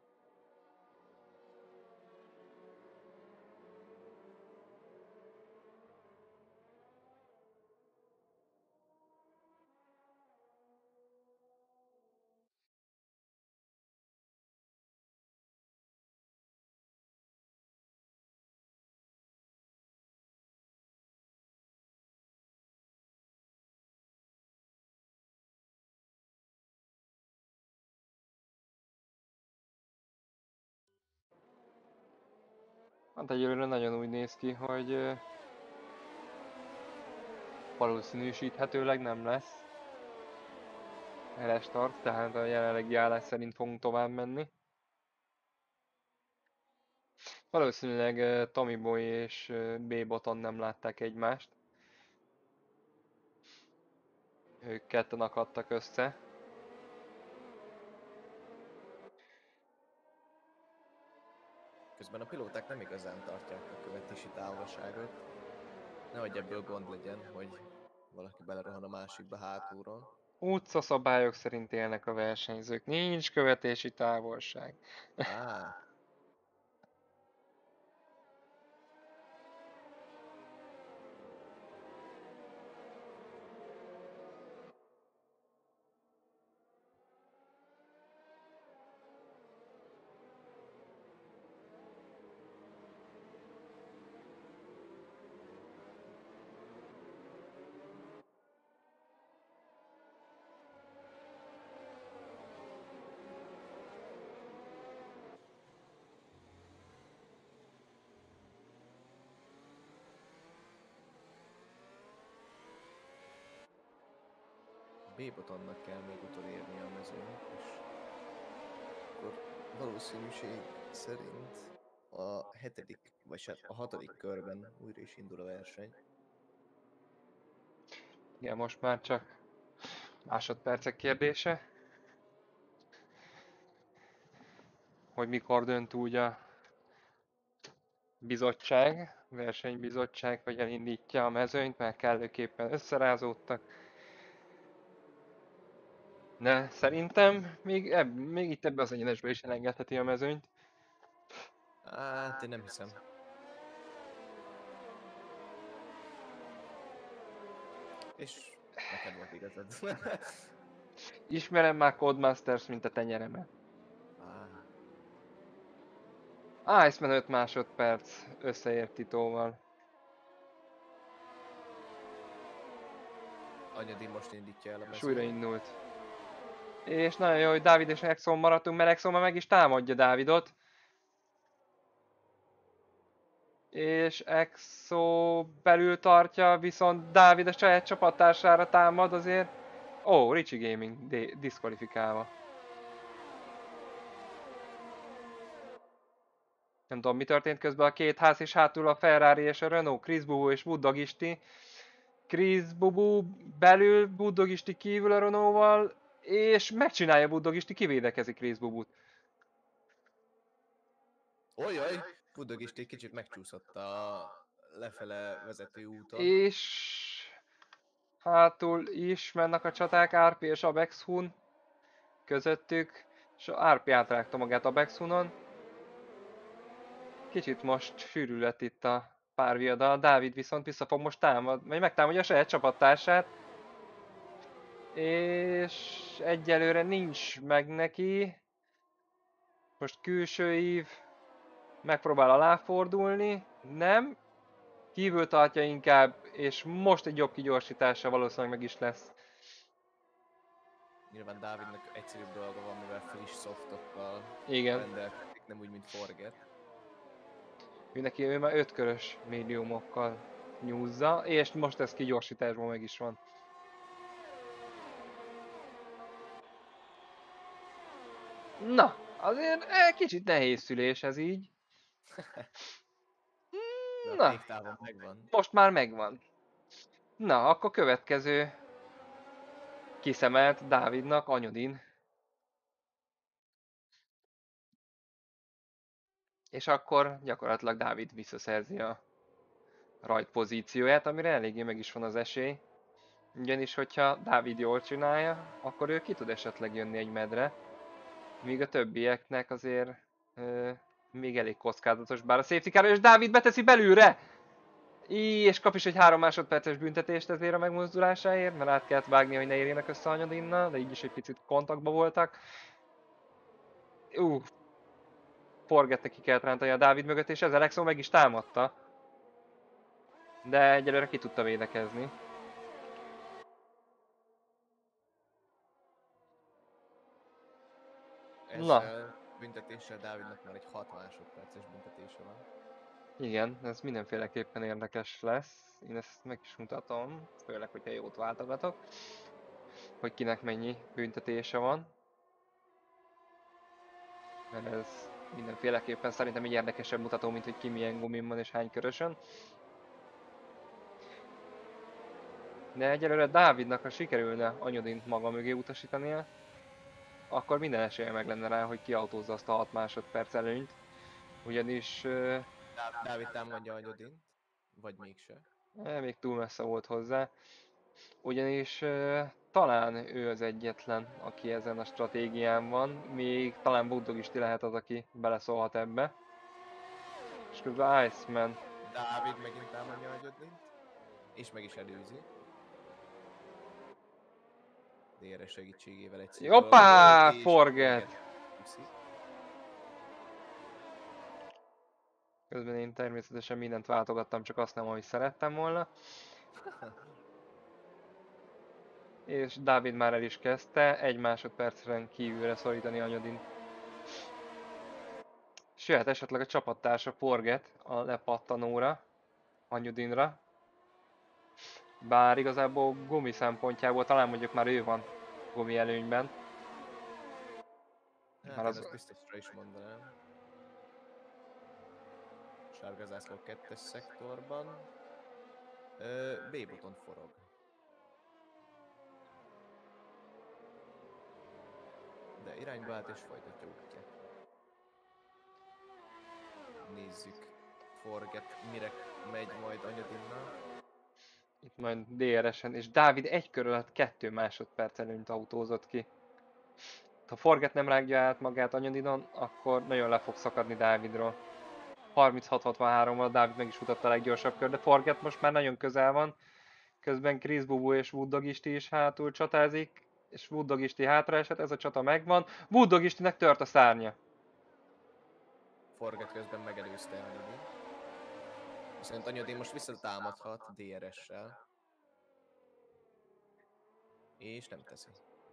Hát egyelőre nagyon úgy néz ki, hogy uh, valószínűsíthetőleg nem lesz restart, tehát a jelenlegi állás szerint fogunk tovább menni. Valószínűleg uh, Tommy Boy és uh, B-Boton nem látták egymást. Ők ketten akadtak össze. Közben a pilóták nem igazán tartják a követési távolságot. Nehogy ebből gond legyen, hogy valaki belerohan a másikba hátulról. Utcaszabályok szerint élnek a versenyzők, nincs követési távolság. Á, B-botonnak kell még utolérni a mezőn, és akkor valószínűség szerint a hetedik, vagy hát a hatodik körben újra is indul a verseny. Igen, most már csak másodpercek kérdése. Hogy mikor dönt úgy a bizottság, versenybizottság, hogy elindítja a mezőnyt, mert kellőképpen összerázódtak. De szerintem még, ebb, még itt ebbe az egyenesbe is elengedheti a mezőnyt. Hát én nem hiszem. És neked volt igazad. Ismerem már Codemasters, mint a tenyeremet. Á, Iceman öt másodperc összeért Titóval. Anyadin most indítja el a És mezőn. újra indult. És nagyon jó, hogy Dávid és Exxon maradtunk, mert Exxon már meg is támadja Dávidot. És Exo belül tartja, viszont Dávid a saját csapattársára támad azért. Ó, oh, Richie Gaming diszkvalifikálva. Nem tudom, mi történt közben a két ház, és hátul a Ferrari és a Renault, Chris Bubu és Buddagisti. Chris Bubu belül, Buddagisti kívül a Renault-val, és megcsinálja Buddagisti, kivédekezik Chris Bubut. Ojjaj, Buddagisti kicsit megcsúszott a lefele vezető úton. És hátul is mennek a csaták, Árpi és Abex Hun közöttük, és Árpi átrágta magát Abex Hunon. Kicsit most sűrű lett itt a párviadal, Dávid viszont vissza fog most támad, vagy megtámadja a saját csapattársát. És egyelőre nincs meg neki. Most külső ív megpróbál aláfordulni, nem. Kívül tartja inkább, és most egy jobb kigyorsítása valószínűleg meg is lesz. Nyilván Dávidnak egyszerűbb dolga van, mivel friss softokkal Igen. rendelkezik, nem úgy, mint Forget. Ő neki ő már öt körös médiumokkal nyúzza, és most ez kigyorsításban meg is van. Na, azért egy kicsit nehéz szülés ez így. De a Na, féktávon megvan. most már megvan. Na, akkor következő kiszemelt Dávidnak Anyodin. És akkor gyakorlatilag Dávid visszaszerzi a rajt pozícióját, amire eléggé meg is van az esély. Ugyanis, hogyha Dávid jól csinálja, akkor ő ki tud esetleg jönni egy medre. Míg a többieknek azért ö, még elég kockázatos, bár a safety car, és Dávid beteszi belülre! Í, és kap is egy három másodperces büntetést ezért a megmozdulásáért, mert át kellett vágni, hogy ne érjenek össze Anyodinnal, de így is egy picit kontaktba voltak. Ú, Forgetnek ki kellett rántani a Dávid mögött, és ezzel Exxon meg is támadta. De egyelőre ki tudta védekezni. Ezzel Na. büntetéssel Dávidnak már egy hat másodperces büntetése van. Igen, ez mindenféleképpen érdekes lesz. Én ezt meg is mutatom, főleg, hogyha jót váltogatok, hogy kinek mennyi büntetése van. Mert ez mindenféleképpen szerintem egy érdekesebb mutató, mint hogy ki milyen gumin van és hány körösön. De egyelőre Dávidnak, ha sikerülne Anyodint maga mögé utasítania, akkor minden esélye meg lenne rá, hogy kiautózza azt a hat másodperc előnyt. Ugyanis uh, Dá- Dávid támadja Anyodint, vagy mégse. eh, még túl messze volt hozzá. Ugyanis uh, talán ő az egyetlen, aki ezen a stratégián van, még talán Bulldog is lehet az, aki beleszólhat ebbe. És közben Iceman. Dávid megint támadja Anyodint, és meg is előzi. dé er es segítségével egy szép Hoppá! dolgot, és Forget! úszik. Közben én természetesen mindent váltogattam, csak azt nem, amit szerettem volna. És Dávid már el is kezdte, egy másodpercen kívülre szorítani Anyodin. És jöhet esetleg a csapattársa Forget a lepattanóra, Anyodinra. Bár igazából gumi szempontjából talán mondjuk már ő van gumi előnyben. Hát Már én az- azt biztosra is mondanám. Sárga zászló kettes szektorban. Ö, B-boton forog. De irányba állt és folytatja útját. Nézzük. Forget mire megy majd Anyodinnal. Itt majd dé er esen, és Dávid egy kör alatt kettő másodperc előnyt autózott ki. Ha Forget nem rágja át magát Anyodinon, akkor nagyon le fog szakadni Dávidról. harminchat hatvanhárommal Dávid meg is mutatta a leggyorsabb kör, de Forget most már nagyon közel van. Közben Chris Bubu és Wooddogisti is hátul csatázik, és Wooddogisti hátraesett, ez a csata megvan. Wooddogistinek tört a szárnya. Forget közben megelőzte Anyodin. Viszont Anyodin most visszatámadhat dé er essel. És nem teszi.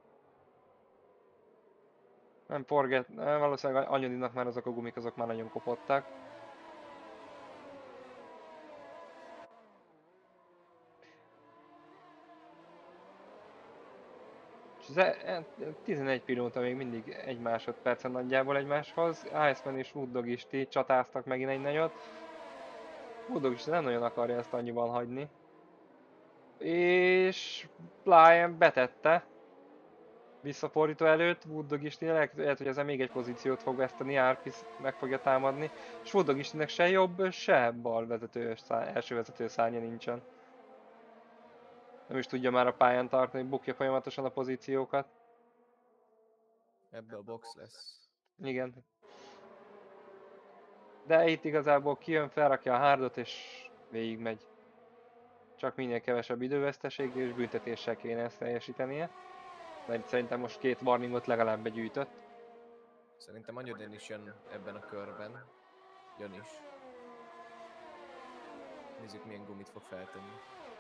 Nem Forget, nem, valószínűleg Anyodinnak már azok a gumik, azok már nagyon kopottak. És ez e- tizenegy pillanata még mindig egy másodpercen nagyjából egymáshoz. Iceman és Wooddogisti csatáztak megint egy nagyot. Wooddogisti nem nagyon akarja ezt annyiban hagyni. És Lion betette. Visszafordító előtt, Wooddogisti lehet, lehet, hogy ezzel még egy pozíciót fog veszteni, Arpis meg fogja támadni. És Wooddogistinek se jobb, se bal vezető, szá- első vezető szárnya nincsen. Nem is tudja már a pályán tartani, bukja folyamatosan a pozíciókat. Ebből box lesz. Igen. De itt igazából kijön, felrakja a hardot és végigmegy. Csak minél kevesebb időveszteség és büntetéssel kéne ezt teljesítenie. Mert szerintem most két warningot legalább begyűjtött. Szerintem Anyodin is jön ebben a körben. Jön is. Nézzük milyen gumit fog feltenni.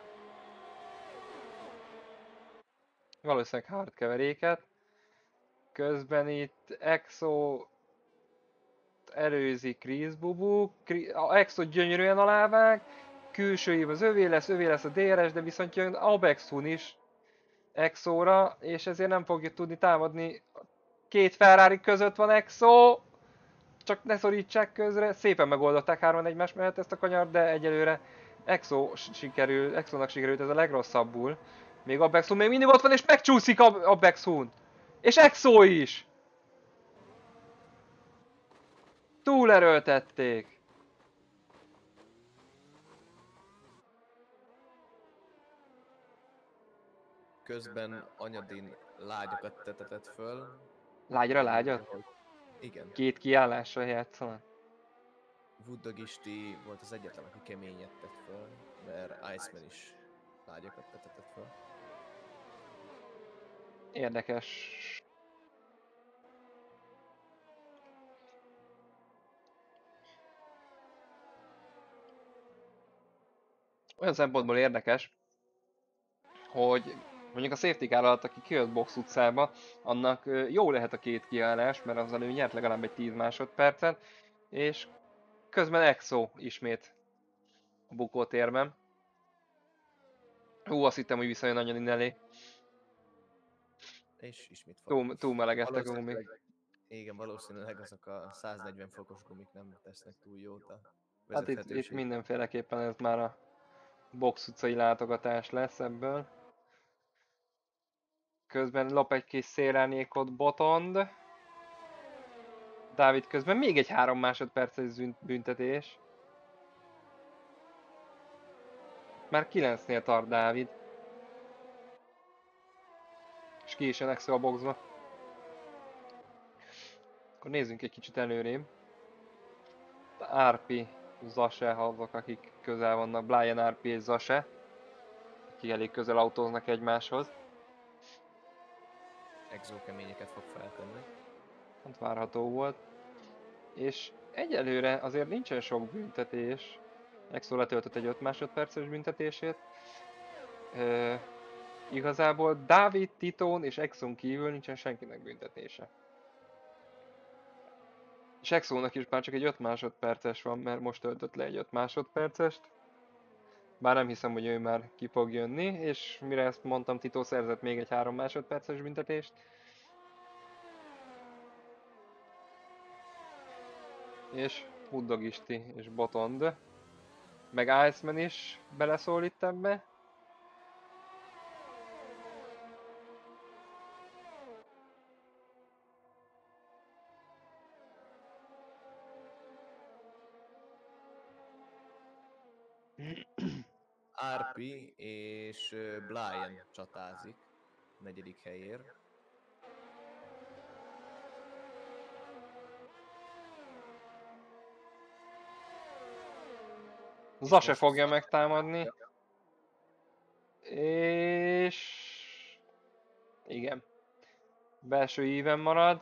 Valószínűleg hard keveréket. Közben itt Exo előzi Chris Bubu. Kri- a Exo gyönyörűen alávág. Külső év az övé lesz, övé lesz a dé er es, de viszont jön Abexun is Exóra, és ezért nem fogja tudni támadni. Két Ferrari között van Exo. Csak ne szorítsák közre. Szépen megoldották hárman egymás mellett ezt a kanyart, de egyelőre Exo sikerül, Exónak sikerült ez a legrosszabbul. Még Abexun még mindig ott van, és megcsúszik Ab Abexun. És Exo is! Túlerőltették. Közben Anyodin lágyakat tetetett föl. Lágyra lágyat? Igen. Két kiállással játszanak. Wooddogisti volt az egyetlen, aki keményet tett föl, mert Iceman is lágyakat tetetett föl. Érdekes. Olyan szempontból érdekes, hogy mondjuk a safety car alatt, aki kijött box utcába, annak ö, jó lehet a két kiállás, mert azzal ő nyert legalább egy tíz másodpercet, és közben Exo ismét a bukótérben. Hú, azt hittem, hogy visszajön Anyodin elé. És ismét Túl, túl melegettek a gumik. Valószínűleg- Igen, valószínűleg azok a száznegyven fokos gumik nem tesznek túl jót a Hát itt, itt vezethetőség. mindenféleképpen ez már a box utcai látogatás lesz ebből. Közben lop egy kis szélárnyékot Botond. Dávid közben még egy három másodperces zün- büntetés. Már kilencnél tart Dávid. És ki is jön Exo a boxba. Akkor nézzünk egy kicsit előrébb. Árpi, Zase, azok, akik közel vannak. Brian Árpi és Zase. Akik elég közel autóznak egymáshoz. Exo keményeket fog feltenni. Hát várható volt. És egyelőre azért nincsen sok büntetés. Exo letöltött egy öt másodperces büntetését. Ö, igazából Dávid, Titón és Exon kívül nincsen senkinek büntetése. És Exónak is már csak egy öt másodperces van, mert most töltött le egy öt másodpercest. Bár nem hiszem, hogy ő már ki fog jönni, és mire ezt mondtam, Tito szerzett még egy három másodperces büntetést. És Huddogisti és Botond. Meg Iceman is beleszól itt ebbe. Árpi és ö, Brian csatázik negyedik helyért. Zase most fogja Zase megtámadni. És... igen. Belső íven marad.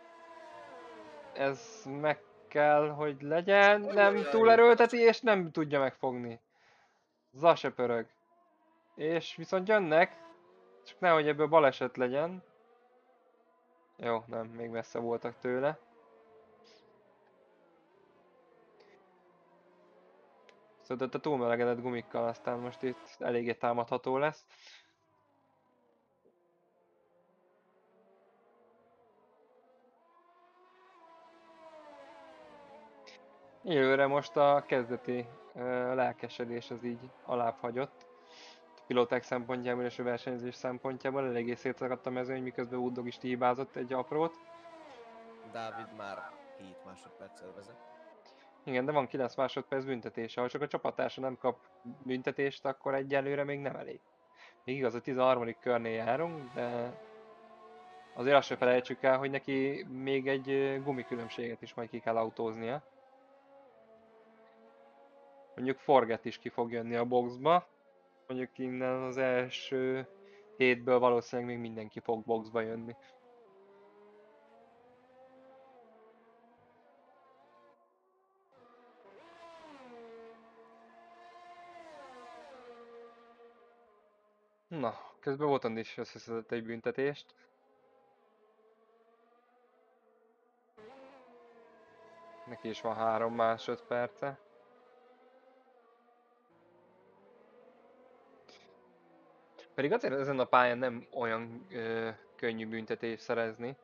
Ez meg kell, hogy legyen. Nem túlerőlteti, és nem tudja megfogni. Zase pörög. És viszont jönnek. Csak nehogy ebből baleset legyen. Jó, nem, még messze voltak tőle. Szóval a túlmelegedett gumikkal aztán most itt eléggé támadható lesz. Élőre most a kezdeti uh, lelkesedés az így alább hagyott. A pilóták szempontjából és a versenyzés szempontjából eléggé szétszakadt a mezőny, miközben Woodog is hibázott egy aprót. Dávid már hét másodperccel vezet. Igen, de van kilenc másodperc büntetése. Ha csak a csapattársa nem kap büntetést, akkor egyelőre még nem elég. Még igaz, a tizenharmadik körnél járunk, de azért azt se felejtsük el, hogy neki még egy gumikülönbséget is majd ki kell autóznia. Mondjuk Forget is ki fog jönni a boxba. Mondjuk innen az első hétből valószínűleg még mindenki fog boxba jönni. Na, közben Botond is összeszedett egy büntetést. Neki is van három másodperce. Pedig azért ezen a pályán nem olyan ö, könnyű büntetést szerezni.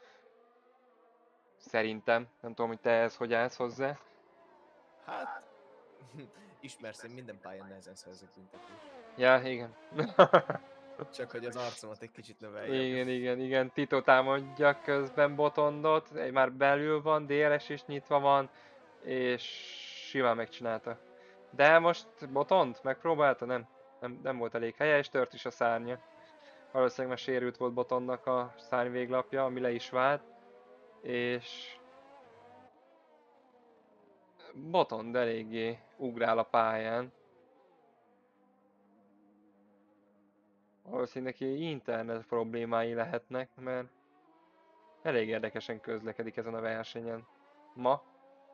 Szerintem. Nem tudom, hogy te ehhez hogy állsz hozzá. Hát, ismersz, én minden pályán nehezen szerzek büntetést. Ja, igen. Csak hogy az arcomat egy kicsit növeljem. Igen, igen, igen. Tito támadja közben Botondot. Egy már belül van, dé er es is nyitva van. És simán megcsinálta. De most Botond megpróbálta? Nem. Nem, nem volt elég helye, és tört is a szárnya. Valószínűleg már sérült volt Botondnak a szárnyvéglapja, ami le is vált. És... Botond eléggé ugrál a pályán. Valószínűleg neki internet problémái lehetnek, mert elég érdekesen közlekedik ezen a versenyen ma.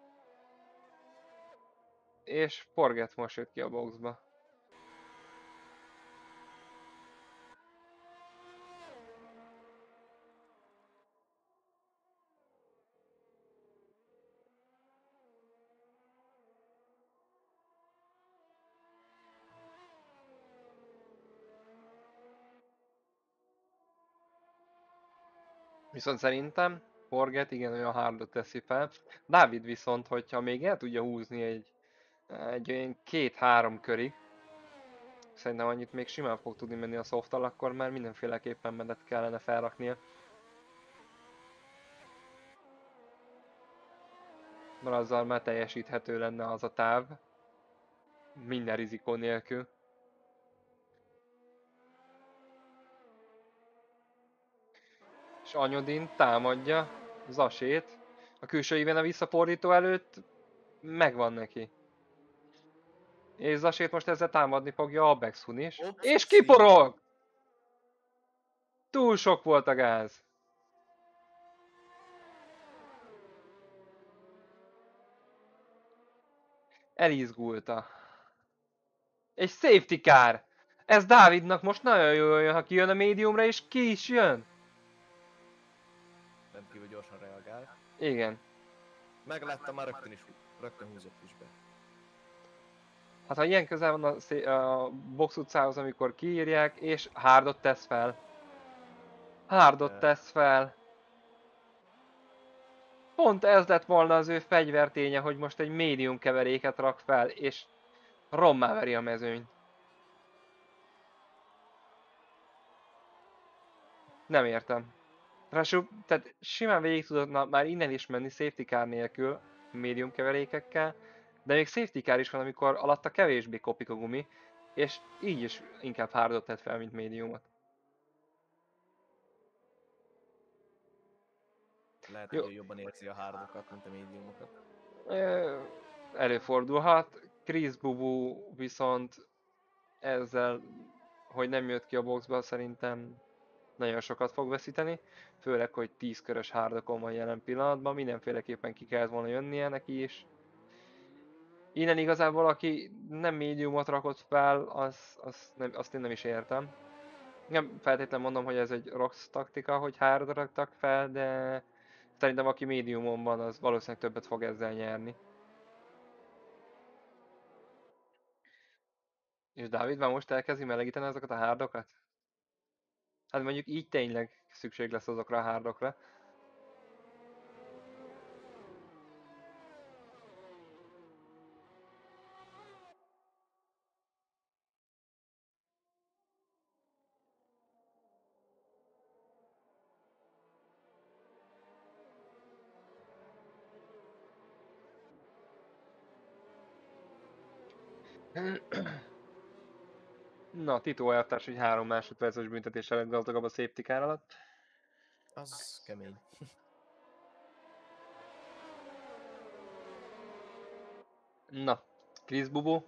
És Forget most jött ki a boxba. Viszont szerintem Forget igen olyan hardot teszi fel. Dávid viszont, hogyha még el tudja húzni egy, egy olyan két-három körig, szerintem annyit még simán fog tudni menni a softtal, akkor már mindenféleképpen menet kellene felraknia. mert azzal már teljesíthető lenne az a táv. Minden rizikó nélkül. És Anyodin támadja Zasét. A külső íven a visszafordító előtt megvan neki. És Zasét most ezzel támadni fogja Abexhun is. Opszi. És kiporog! Túl sok volt a gáz. Elizgulta. Egy safety car! Ez Dávidnak most nagyon jól jön, ha kijön a médiumra, és ki is jön. Rendkívül gyorsan reagál. Igen. Megláttam, már rögtön is, rögtön húzott is be. Hát ha ilyen közel van a, szé- a box utcához, amikor kiírják, és hardot tesz fel. Hardot De- tesz fel. Pont ez lett volna az ő fegyverténye, hogy most egy médium keveréket rak fel, és rommá veri a mezőnyt. Nem értem. Ráadásul, tehát simán végig tudod már innen is menni safety car nélkül, médium keverékekkel, de még safety car is van, amikor alatta kevésbé kopik a gumi, és így is inkább hardot tett fel, mint médiumot. Lehet, Jó. hogy ő jobban érzi a hardokat, mint a médiumokat. Ö, Előfordulhat. Chris Bubu viszont ezzel, hogy nem jött ki a boxba, szerintem nagyon sokat fog veszíteni. Főleg, hogy tíz körös hardokon van jelen pillanatban, mindenféleképpen ki kellett volna jönnie neki is. Innen igazából, aki nem médiumot rakott fel, az, az nem, azt én nem is értem. Nem feltétlenül mondom, hogy ez egy rossz taktika, hogy hardra raktak fel, de szerintem aki médiumon van, az valószínűleg többet fog ezzel nyerni. És Dávid már most elkezdi melegíteni azokat a hardokat? Hát mondjuk így tényleg szükség lesz azokra a hardokra. Na, Tito elvtárs, hogy három másodperces büntetéssel lett gazdagabb a safety car alatt. Az kemény. Na, Chris Bubu.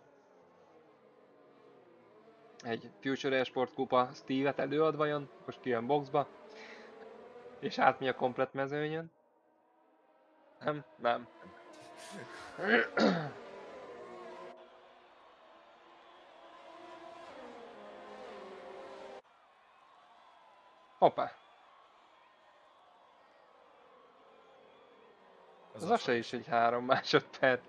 Egy Future Esport kupa Steve-et előadva jön, most kijön boxba. És átmegy a komplet mezőnyön. Nem? Nem. Hoppá. Az Az se is egy három másodperc.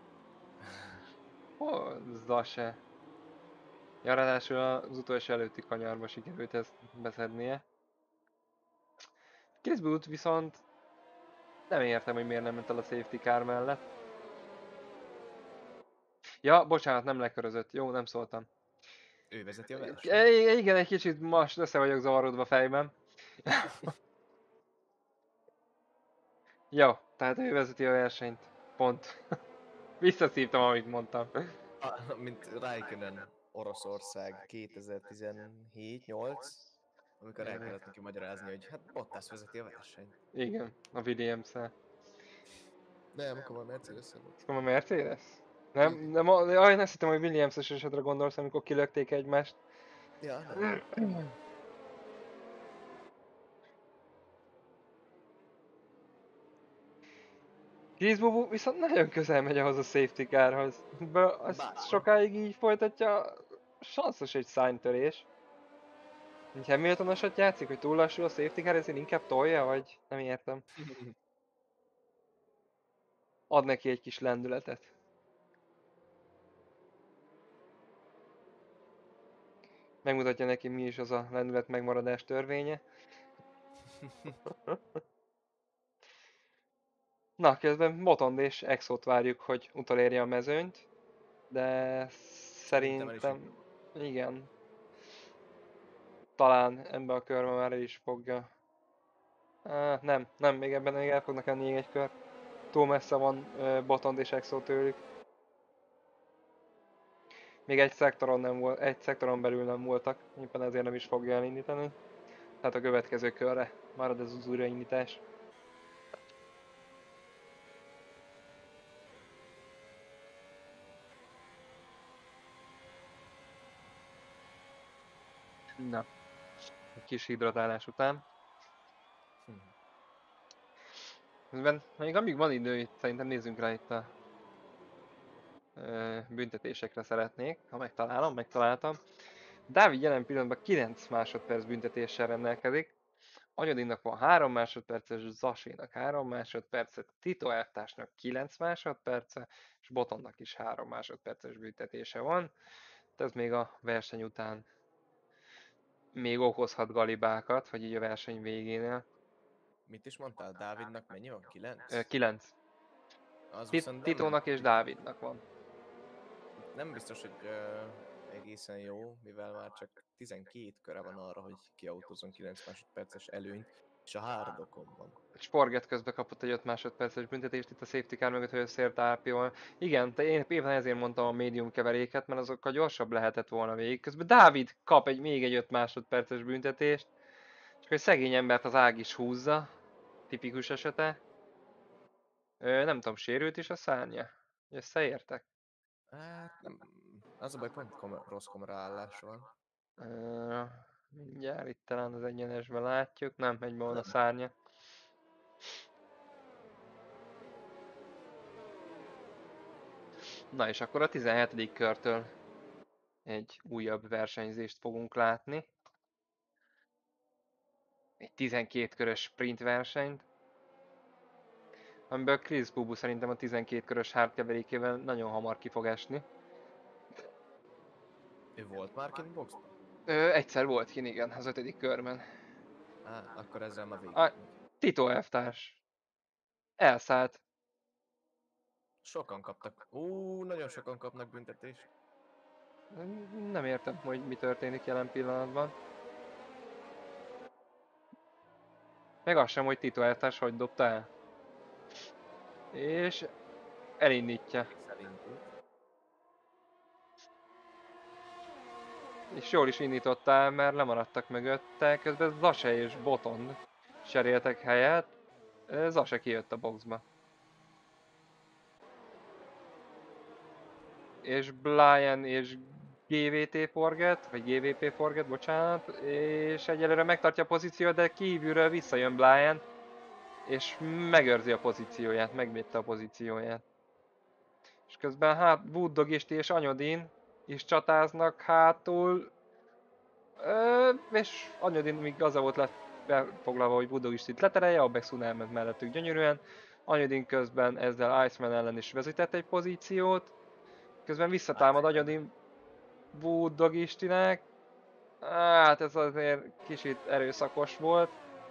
Ó, Zase. Ja, ráadásul az utolsó előtti kanyarba sikerült ezt beszednie. Chris Booth viszont nem értem, hogy miért nem ment el a safety car mellett. Ja, bocsánat, nem lekörözött. Jó, nem szóltam. Ő vezeti a versenyt. I- igen, egy kicsit most össze vagyok zavarodva fejben. Jó, tehát ő vezeti a versenyt. Pont. Visszaszívtam, amit mondtam. Ah, mint Raikkonen Oroszország kétezer-tizenhét nyolc, amikor el kellett neki magyarázni, hogy hát Bottas vezeti a versenyt. Igen, a Williams-szel. Nem, akkor van Mercedes volt. Akkor a Mercedes? Nem, nem, a- jaj, én azt hittem, hogy Williams-es esetre gondolsz, amikor kilökték egymást. Ja, nem. Chris Bubu viszont nagyon közel megy ahhoz a safety carhoz. Be, azt Bár. sokáig így folytatja, sanszos egy szárnytörés. Így Hamiltonosat játszik, hogy túl lassú a safety car, ezért inkább tolja, vagy nem értem. Ad neki egy kis lendületet. Megmutatja neki, mi is az a lendület megmaradás törvénye. Na, közben Botond és Exot várjuk, hogy utolérje a mezőnyt. De Szerintem el is szerintem, igen. Talán ebben a körben már el is fogja. Ah, nem, nem, még ebben még el fognak enni egy kör. túl messze van ö, Botond és Exo tőlük. Még egy szektoron, nem volt, egy szektoron belül nem voltak, éppen ezért nem is fogja elindítani. Tehát a következő körre marad ez az újraindítás. Na, egy kis hidratálás után. Közben, még amíg van idő itt, szerintem nézzünk rá itt a ö, büntetésekre szeretnék. Ha megtalálom, megtaláltam. Dávid jelen pillanatban kilenc másodperc büntetéssel rendelkezik. Anyodinnak van három másodperces, Zasénak három másodperce, Tito elvtársnak kilenc másodperce, és Botonnak is három másodperces büntetése van. Ez még a verseny után még okozhat galibákat, vagy így a verseny végénél. Mit is mondtál? Dávidnak mennyi van? kilenc? Ö, kilenc. Az Tit- viszont nem, Titónak és Dávidnak van. nem biztos, hogy ö, egészen jó, mivel már csak tizenkét köre van arra, hogy kiautózzon kilenc másodperces előnyt, és a hardokon van. Sporget közben kapott egy öt másodperces büntetést itt a safety car mögött, hogy összeért á pé-val. Igen, te én éppen ezért mondtam a médium keveréket, mert azokkal gyorsabb lehetett volna végig. Közben Dávid kap egy még egy öt másodperces büntetést, és hogy szegény embert az ág is húzza. Tipikus esete. Ö, nem tudom, sérült is a szárnya? Összeértek? Hát nem, az a baj, pont kom- rossz kameraállás van. Ö, mindjárt itt talán az egyenesben látjuk. Nem, egyben van a szárnya. Na és akkor a tizenhetedik körtől egy újabb versenyzést fogunk látni. Egy tizenkét körös sprint versenyt, amiből Chris Bubu szerintem a tizenkét körös hardkeverékével nagyon hamar ki fog esni. Ő volt már kint boxban? Ö, egyszer volt kin, igen, az ötödik körben. Á, akkor ezzel már végig. A Tito elvtárs. Elszállt. Sokan kaptak. Ú, nagyon sokan kapnak büntetést. Nem értem, hogy mi történik jelen pillanatban. Meg azt sem, hogy Tito elvtárs hogy dobta el. És elindítja. Szerintük. És jól is indította el, mert lemaradtak mögötte. Közben Zase és Botond cseréltek helyet. Zase kijött a boxba. És Brian és gé vé té Forget, vagy gé vé pé Forget, bocsánat, és egyelőre megtartja a pozíciót, de kívülről visszajön Brian, és megőrzi a pozícióját, megvédte a pozícióját. És közben hát Wooddogisti és Anyodin is csatáznak hátul, Ö, és Anyodin még azzal volt lett befoglalva, hogy Wooddogistit leterelje, a Bexun elment mellettük gyönyörűen. Anyodin közben ezzel Iceman ellen is vezetett egy pozíciót. Közben visszatámad Anyodin Wooddogistinek. Hát ez azért kicsit erőszakos volt.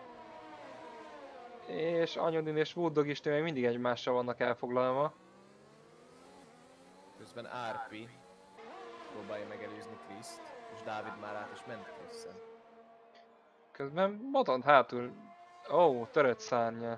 És Anyodin és Wooddogisti még mindig egymással vannak elfoglalva. Közben er pé próbálja megelőzni Kriszt, és Dávid már át is ment Kriszen. Közben Botond hátul. Ó, oh, törött szárnya.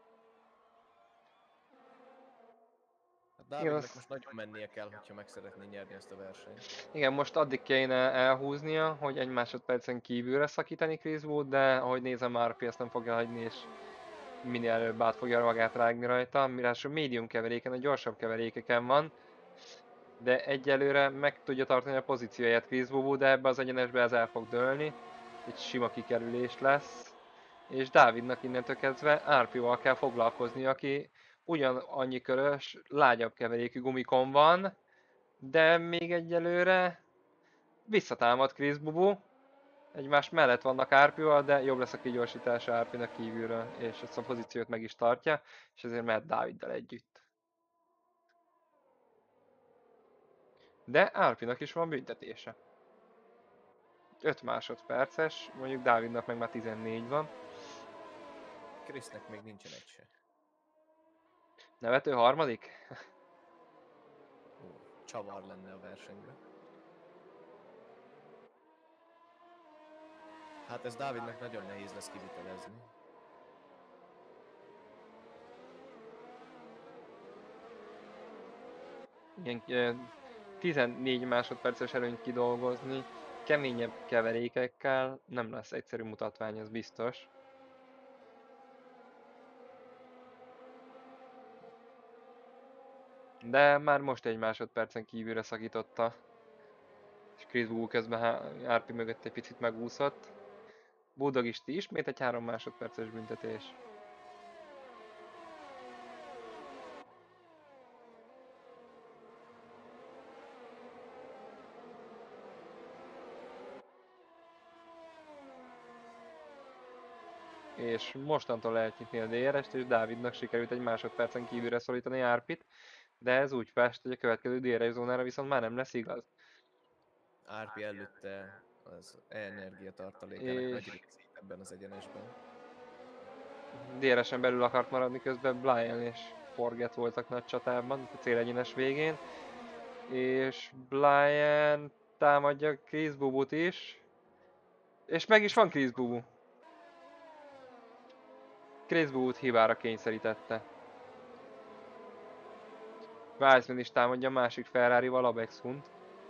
Hát Dávidnak az- most nagyon mennie kell, hogyha meg szeretné nyerni ezt a versenyt. Igen, most addig kéne elhúznia, hogy egy másodpercen kívülre szakítani Chris Wood, de ahogy nézem, er pé ezt nem fogja hagyni, és minél előbb át fogja magát rágni rajta. Mirásul médium keveréken, a gyorsabb keverékeken van, de egyelőre meg tudja tartani a pozícióját Chris Wood, de ebbe az egyenesbe ez el fog dőlni. Egy sima kikerülés lesz. És Dávidnak innentől kezdve er pé-val kell foglalkozni, aki ugyan annyi körös, lágyabb keverékű gumikon van, de még egyelőre visszatámad Chris Bubu. Egymás mellett vannak er pé-val, de jobb lesz a kigyorsítása er pé-nek kívülről, és ezt a pozíciót meg is tartja, és ezért mehet Dáviddal együtt. De er pé-nak is van büntetése. öt másodperces, mondjuk Dávidnak meg már tizennégy van. Krisznek még nincsen egy se. Nevető harmadik? Ó, csavar lenne a versenyben. Hát ez Dávidnak nagyon nehéz lesz kivitelezni. ilyen ö, tizennégy másodperces előnyt kidolgozni, keményebb keverékekkel nem lesz egyszerű mutatvány, ez biztos. De már most egy másodpercen kívülre szakította. És Chris Wu közben Árpi mögött egy picit megúszott. Budagisti ismét egy három másodperces büntetés. És mostantól lehet nyitni a dé er est, és Dávidnak sikerült egy másodpercen kívülre szorítani Árpit, de ez úgy fest, hogy a következő dé er es zónára viszont már nem lesz igaz. Árpi előtte az energiatartalékának nagy És részét ebben az egyenesben. dé er esen belül akart maradni, közben Brian és Forget voltak nagy csatában, a célegyenes végén. És Brian támadja Chris Bubut is. És meg is van Chris Bubu. Chris Bubut hibára kényszerítette. Weissman is támadja a másik Ferrari-val, Abex Hunt.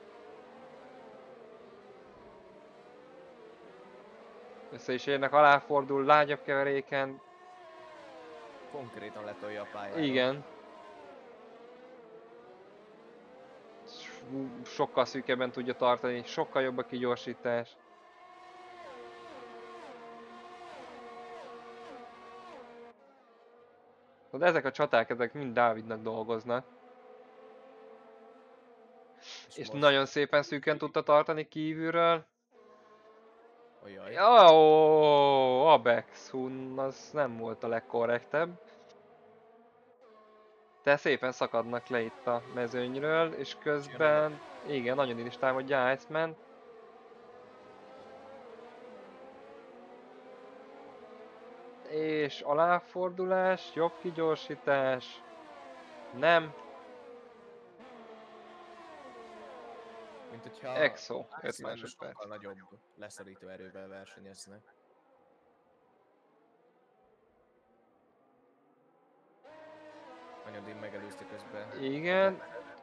Össze is érnek, aláfordul, lágyabb keveréken. Konkrétan letolja a pályára. Igen. Sokkal szűkebben tudja tartani, sokkal jobb a kigyorsítás. De ezek a csaták, ezek mind Dávidnak dolgoznak. És, és nagyon szépen szűken tudta tartani kívülről. Ojaj. Ó, Abex Hun, az nem volt a legkorrektebb. De szépen szakadnak le itt a mezőnyről, és közben, igen, nagyon is támadja Iceman. És aláfordulás, jobb kigyorsítás. Nem. Mint hogyha Exo, öt Iceman másodperc. sokkal nagyobb leszorító erővel versenyeznek. Anyadin megelőzte közben. Igen.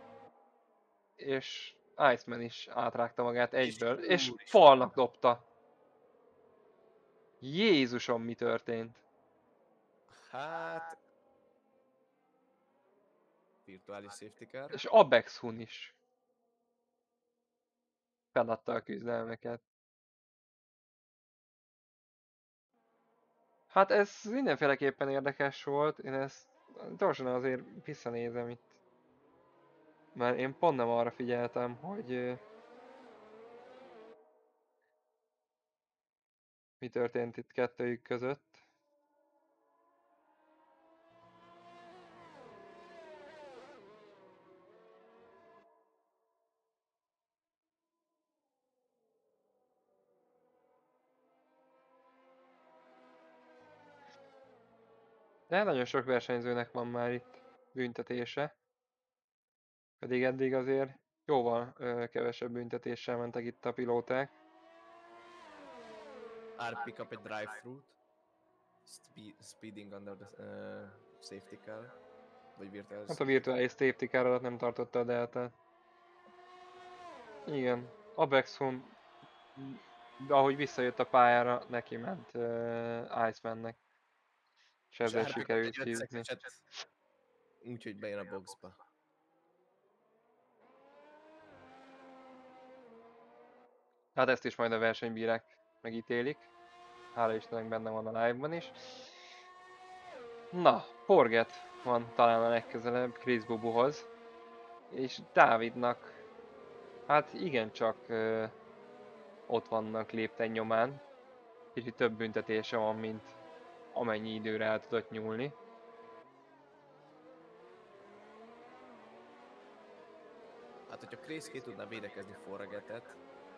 És Iceman is átrágta magát egyből, és, és és falnak dobta. Jézusom, mi történt? Hát... Virtuális safety car. És Abex Hun is feladta a küzdelmeket. Hát ez mindenféleképpen érdekes volt, én ezt gyorsan azért visszanézem itt. Mert én pont nem arra figyeltem, hogy mi történt itt kettőjük között. De nagyon sok versenyzőnek van már itt büntetése. Pedig eddig azért jóval ö, kevesebb büntetéssel mentek itt a pilóták. Árpi kap egy drive-thru-t. Speed, speeding under the uh, safety car. Vagy virtuális. Hát a virtuális safety car alatt nem tartotta a deltát. Igen, Abex Hun, de ahogy visszajött a pályára, neki ment uh, Icemannek. És ezzel sikerült kijutni. Úgyhogy bejön a boxba. Hát ezt is majd a versenybírák megítélik. Hála Istennek benne van a live-ban is. Na, Forget van talán a legközelebb Chris Bubuhoz. És Dávidnak, hát igencsak ö, ott vannak lépten nyomán. Kicsit több büntetése van, mint amennyi időre el tudott nyúlni. Hát, hogyha Chris ki tudna védekezni Forgetet.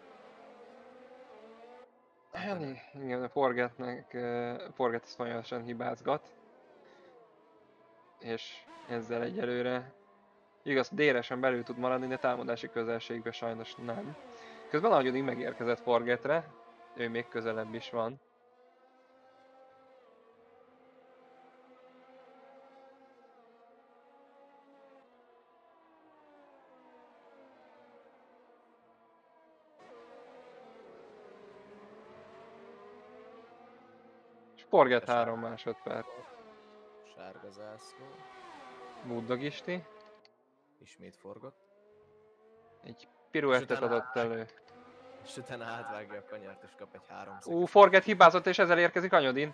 Hát, igen, a Forgetnek, uh, Forget ezt folyamatosan hibázgat. És ezzel egyelőre igaz, dé er esen belül tud maradni, de támadási közelségben sajnos nem. Közben ahogy megérkezett Forgetre, ő még közelebb is van. Forget A sárga- három másodperc. Sárga zászló. Buddagisti. Ismét forgott. Egy piruettet utána adott elő. És utána átvágja a kanyart és kap egy három Ú, Forget hibázott és ezzel érkezik Anyodin.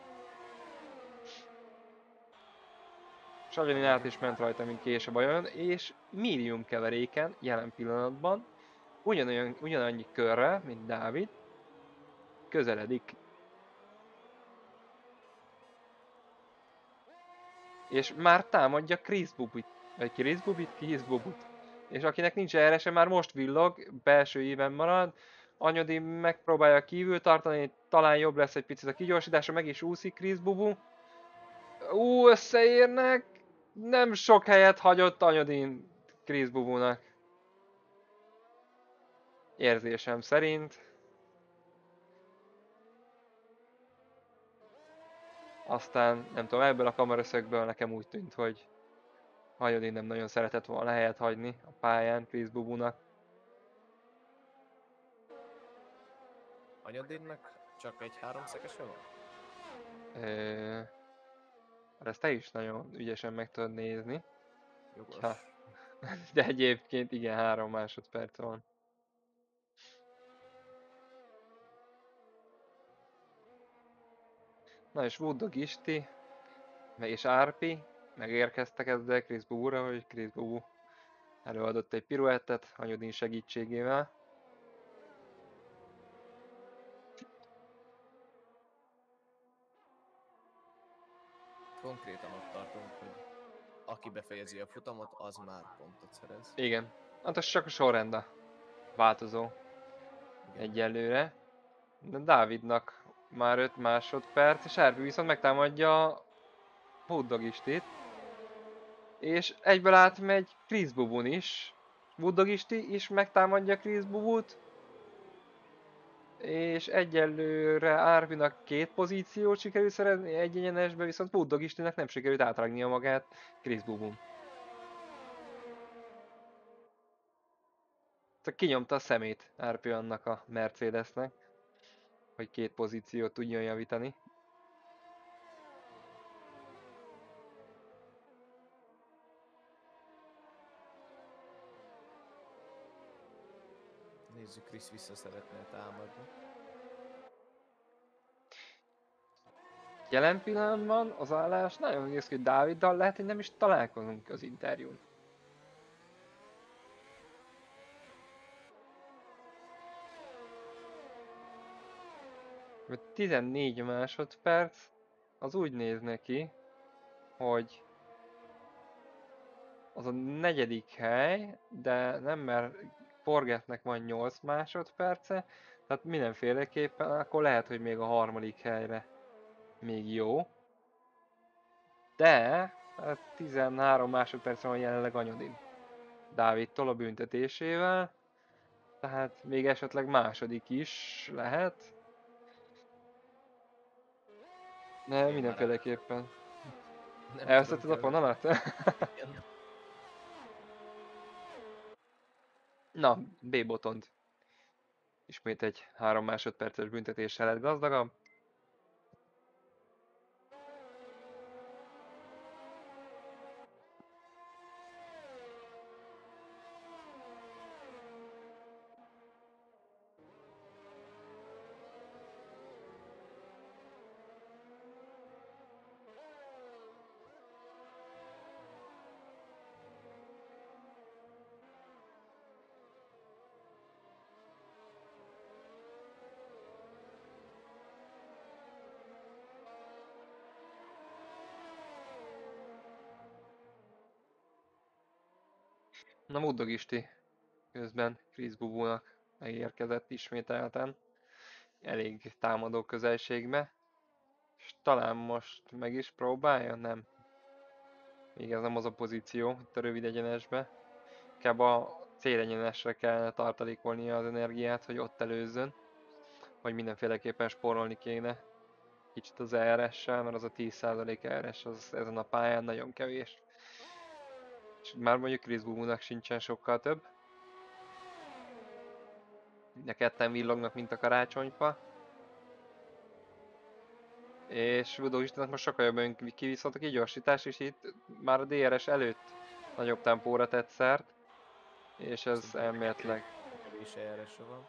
Anyodin át is ment rajta, mint később a jön, és medium keveréken jelen pillanatban ugyanolyan, ugyanannyi körre, mint Dávid, közeledik. És már támadja Chris Bubit, vagy Chris Bubit, Chris Bubut. És akinek nincs erre se, már most villog, belső éven marad. Anyodin megpróbálja kívül tartani, talán jobb lesz egy picit a kigyorsítása, meg is úszik Chris Bubu. Ú, összeérnek! Nem sok helyet hagyott Anyodin Chris Bubunak. Érzésem szerint. Aztán, nem tudom, ebből a kameraszögből nekem úgy tűnt, hogy Anyodin nem nagyon szeretett volna helyet hagyni a pályán Chris Bubunak. Anyodinnak csak egy háromszegese van? Ö... Ezt te is nagyon ügyesen meg tudod nézni. Jogos. Ha. De egyébként igen, három másodperc van. Na és Woodog Isti, meg és Árpi megérkeztek ezzel Chris Bubura, hogy Chris Bubu előadott egy piruettet Anyodin segítségével. Konkrétan ott tartunk, hogy aki befejezi a futamot, az már pontot szerez. Igen, hát az csak a sorrend a változó Igen. egyelőre. De Dávidnak már öt másodperc, és Árpi viszont megtámadja Woodog Istit. És egyből átmegy Chris Bubun is. Woodog Isti is megtámadja Chris Bubut. És egyelőre Árpinak két pozíciót sikerült szerezni egy egyenesbe, viszont Woodog Istinek nem sikerült átrágnia magát Chris Bubun. Csak kinyomta a szemét Árpi annak a Mercedesnek, hogy két pozíciót tudjon javítani. Nézzük, Chris vissza szeretne támadni. Jelen pillanatban az állás nagyon néz ki, hogy Dáviddal lehet, hogy nem is találkozunk az interjún. tizennégy másodperc, az úgy néz neki, hogy az a negyedik hely, de nem, mert Forgetnek van nyolc másodperce, tehát mindenféleképpen akkor lehet, hogy még a harmadik helyre még jó. De hát tizenhárom másodperc van jelenleg Anyodin Dávidtól a büntetésével, tehát még esetleg második is lehet. De Én mindenféleképpen. Nem Elvesztetted a tudom, fonalat? Igen. Na, B botont. Ismét egy három másodperces büntetéssel lett gazdagabb. Na, Woodog Isti közben Chris Bubónak megérkezett ismételten. Elég támadó közelségbe. És talán most meg is próbálja? Nem. Még ez nem az a pozíció, itt a rövid egyenesbe. Inkább a célegyenesre kellene tartalékolnia az energiát, hogy ott előzzön. Hogy mindenféleképpen spórolni kéne. Kicsit az er es-sel, mert az a tíz százalék er es az ezen a pályán nagyon kevés. És már mondjuk Chris Bubónak sincsen sokkal több. De ketten villognak, mint a karácsonyfa. És Woodog Istennek most sokkal jobban kiviszont a kigyorsítás, és itt már a dé er es előtt nagyobb tempóra tett szert, és ez Szerintem elméletileg Kevés E R S-e van.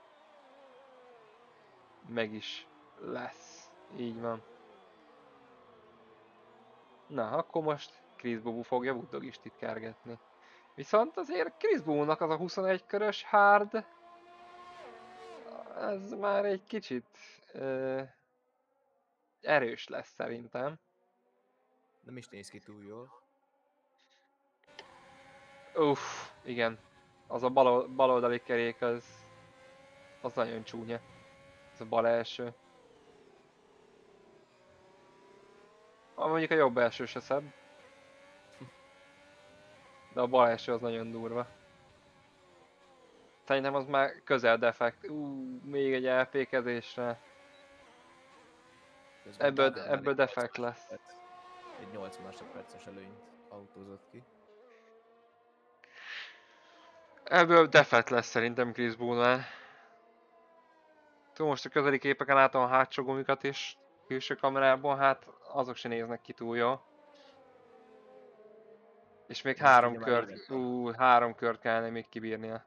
meg is lesz. Így van. Na, akkor most Chris Bubu fogja Woodog Istit kergetni. Viszont azért Chris Bubu-nak az a huszonegy körös hard, ez már egy kicsit ö, erős lesz szerintem. Nem is néz ki túl jól. Uff, igen. Az a bal, baloldali kerék az, az nagyon csúnya. Ez a bal első. Ah, mondjuk a jobb első se szebb. De a bal első az nagyon durva. Szerintem az már közel defekt. Ú, még egy elfékezésre. Közben Ebből, Dánában ebből egy defekt nyolc lesz. másodperc- Egy nyolc másodperces előnyt autózott ki. Ebből defekt lesz szerintem Chris Bull-nál. Tudom, most a közeli képeken látom a hátsó gumikat is külső kamerában, hát azok se néznek ki túl jól. És még De most három ugye már kört, évek van. ú, három kört kellene még kibírnia.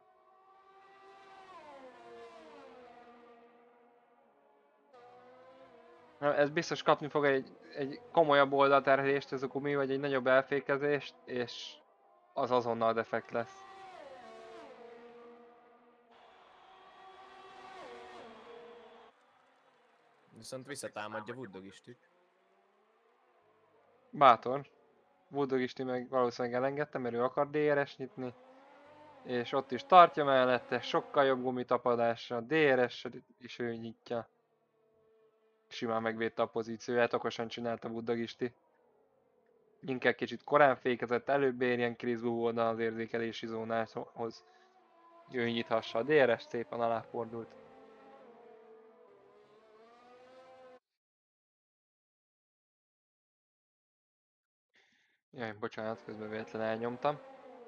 Na, ez biztos kapni fog egy, egy komolyabb oldalterhelést ez a gumi, vagy egy nagyobb elfékezést, és az azonnal defekt lesz. Viszont visszatámadja Woodog Istit. Bátor. Woodog Isti meg valószínűleg elengedte, mert ő akar dé er es nyitni. És ott is tartja mellette, sokkal jobb gumitapadásra, dé er es is ő nyitja. Simán megvédte a pozícióját, okosan csinálta Woodog Isti. Inkább kicsit korán fékezett, előbb érjen Chris Bubu az érzékelési zónához. Ő nyithassa a dé er es, szépen aláfordult. Jaj, bocsánat, közben véletlen elnyomtam.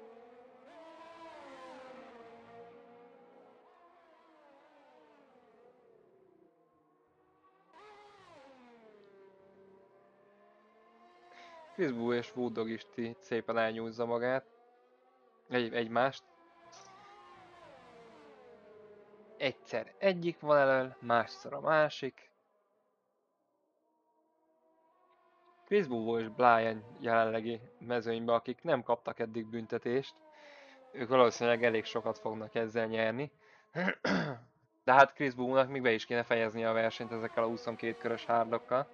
Chris Bubu és Woodog is szépen elnyúzza magát. Egy, egymást. Egyszer egyik van elől, másszor a másik. Chris Bubu és Brian jelenlegi mezőnyben, akik nem kaptak eddig büntetést. Ők valószínűleg elég sokat fognak ezzel nyerni. De hát Chris Bubu-nak még be is kéne fejezni a versenyt ezekkel a huszonkét körös hárdokkal.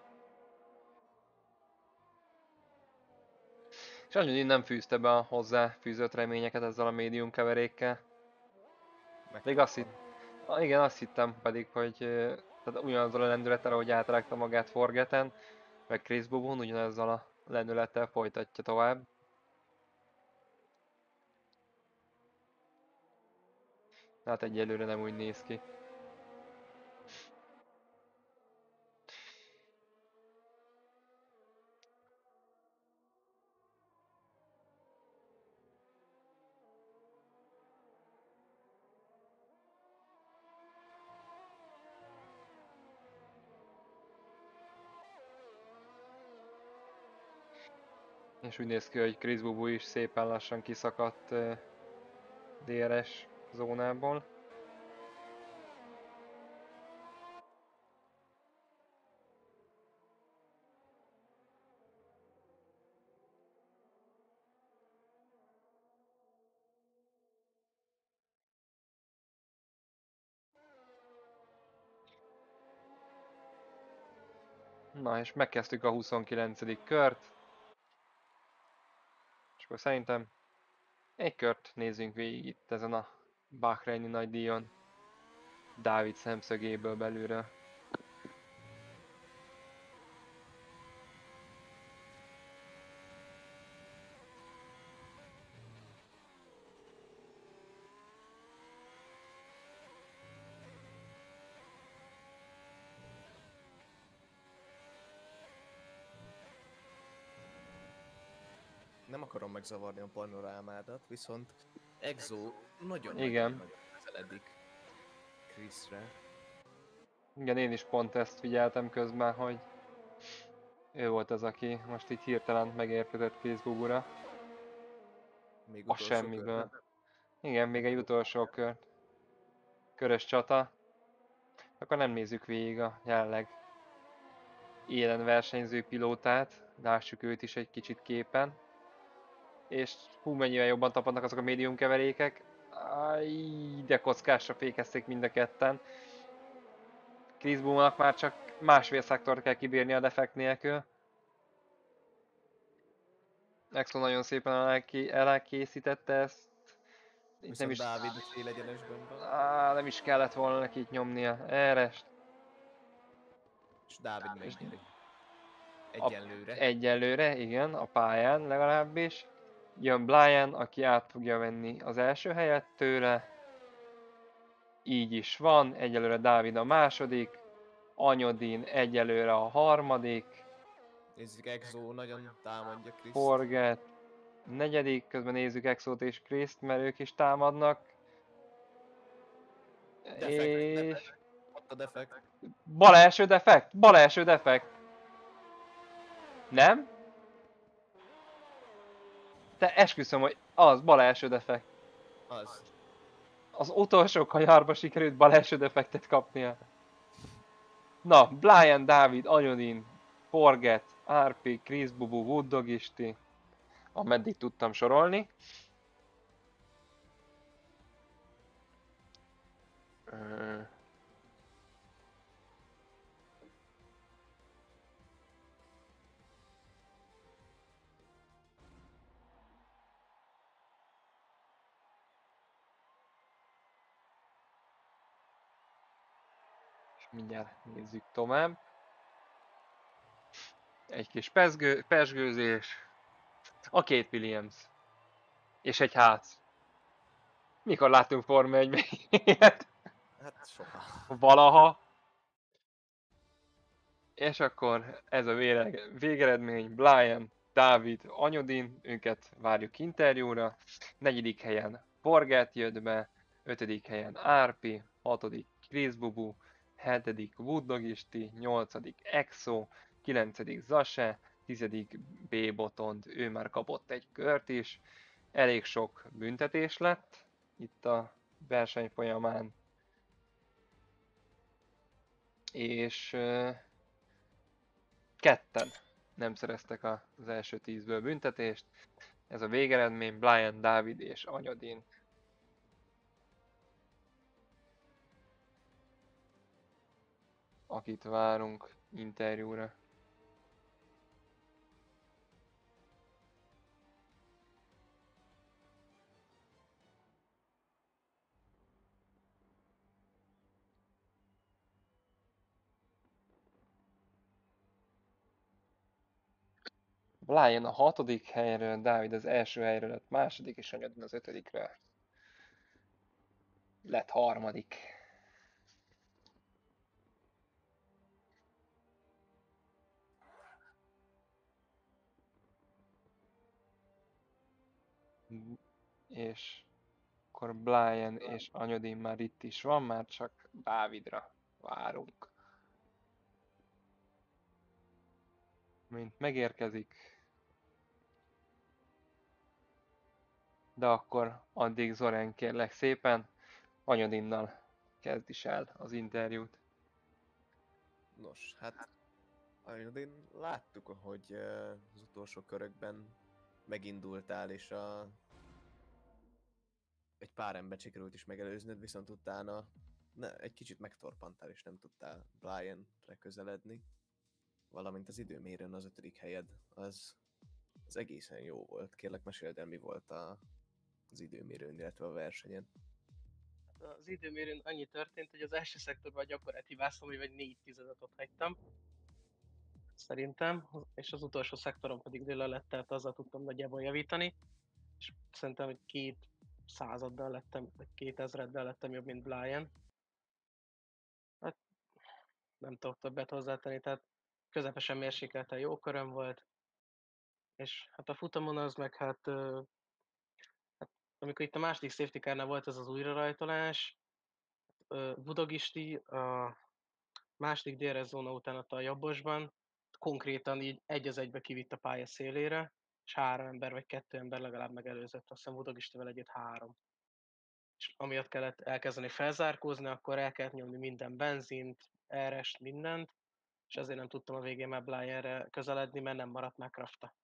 És annyit nem fűzte be a hozzá fűzött reményeket ezzel a médium keverékkel. Még azt hitt, ah, igen, azt hittem pedig, hogy eh, tehát ugyanazzal a lendülettel, ahogy átrágta magát Forgeten, meg Chris Bubun, ugyanazzal a lendülettel folytatja tovább. Hát egyelőre nem úgy néz ki. És úgy néz ki, hogy Chris Bubu is szépen lassan kiszakadt uh, dé er es zónából. Na és megkezdtük a huszonkilencedik kört. És akkor szerintem egy kört nézzünk végig itt ezen a Bahreini nagydíjon. Dávid szemszögéből belülről. Nem akarom megzavarni a panorámádat, viszont Exo Igen. nagyon-nagyon közeledik Chrisre. Igen, én is pont ezt figyeltem közben, hogy Ő volt az, aki most így hirtelen megérkezett Chris Bubura. Még A utolsó semmiből. körben. Igen, még egy utolsó kör. Körös csata. Akkor nem nézzük végig a jelenleg élen versenyző pilótát. Lássuk őt is egy kicsit képen. És hú, mennyivel jobban tapadnak azok a médium keverékek. Aj, de kockásra fékezték mind a ketten. Chris Bumnak már csak másfél szektort kell kibírni a defekt nélkül. Exo nagyon szépen elké elkészítette ezt. Itt nem Viszont is, Dávid célegyenesben van. á, nem is kellett volna neki itt nyomnia erre. És Dávid És megnyeri. a- Egyenlőre. Egyelőre, igen, a pályán legalábbis. Jön Brian, aki át fogja venni az első helyet tőle. Így is van, egyelőre Dávid a második. Anyodin egyelőre a harmadik. Nézzük, Exo nagyon támadja Kriszt. Forget negyedik, közben nézzük Exót és Kriszt, mert ők is támadnak. Defekt, És... Ott a defekt. Bal első defekt! Bal első defekt! Nem? Te esküszöm, hogy az bal első defekt. Az. Az utolsó kanyarba sikerült bal első defektet kapnia. Na, Brian, Dávid, Anyodin, Forget, er pé, Chris Bubu, Wood Dog Isti. Ameddig tudtam sorolni. Ö... És mindjárt nézzük tovább. Egy kis pesgő, pesgőzés. A két Williams. És egy ház. Mikor láttunk Forma egyben ilyet? Hát soha. Valaha. És akkor ez a vére- végeredmény. Brian, Dávid, Anyodin, őket várjuk interjúra. Negyedik helyen Forget jött be. Ötödik helyen er pé. Hatodik Chris Bubu. Hetedik Wood Dog Isti. Nyolcadik Exo. Kilencedik Zase. Tizedik B-Botond. Ő már kapott egy kört is. Elég sok büntetés lett itt a verseny folyamán. És uh, ketten nem szereztek az első tízből büntetést. Ez a végeredmény, Brian, Dávid és Anyodin. Akit várunk interjúra. Brian a hatodik helyről, Dávid az első helyről lett második, és Anyodin az ötödikről lett harmadik. És akkor Brian és Anyodin már itt is van, már csak Dávidra várunk. Mint megérkezik. De akkor addig Zoren, kérlek szépen, Anyodinnal kezd is el az interjút. Nos, hát Anyodin, láttuk, hogy uh, az utolsó körökben megindultál, és a... egy pár ember sikerült is megelőzned, viszont utána ne, egy kicsit megtorpantál, és nem tudtál Brianre közeledni. Valamint az időmérőn az ötödik helyed, az, az egészen jó volt. Kérlek, meséld el, mi volt a, az időmérőn, illetve a versenyen. Az időmérőn annyi történt, hogy az első szektorban gyakorlatilag hibáztam, hogy vagy négy tizedet ott hagytam. Szerintem, és az utolsó szektoron pedig dőle lett, tehát azzal tudtam nagyjából javítani. És szerintem, hogy két századdal lettem, vagy két ezreddel lettem jobb, mint Brian. Hát nem tudok többet hozzátenni, tehát közepesen mérsékelten jó köröm volt. És hát a futamon az meg hát, hát amikor itt a második safety carnál volt ez az újrarajtolás, Budogisti a második dé er es zóna után ott a jobbosban, konkrétan így egy az egybe kivitt a pálya szélére, és három ember vagy kettő ember legalább megelőzött, azt hiszem Udogistivel együtt három. És amiatt kellett elkezdeni felzárkózni, akkor el kellett nyomni minden benzint, erest, mindent, és ezért nem tudtam a végén már Blyenre közeledni, mert nem maradt már krafta.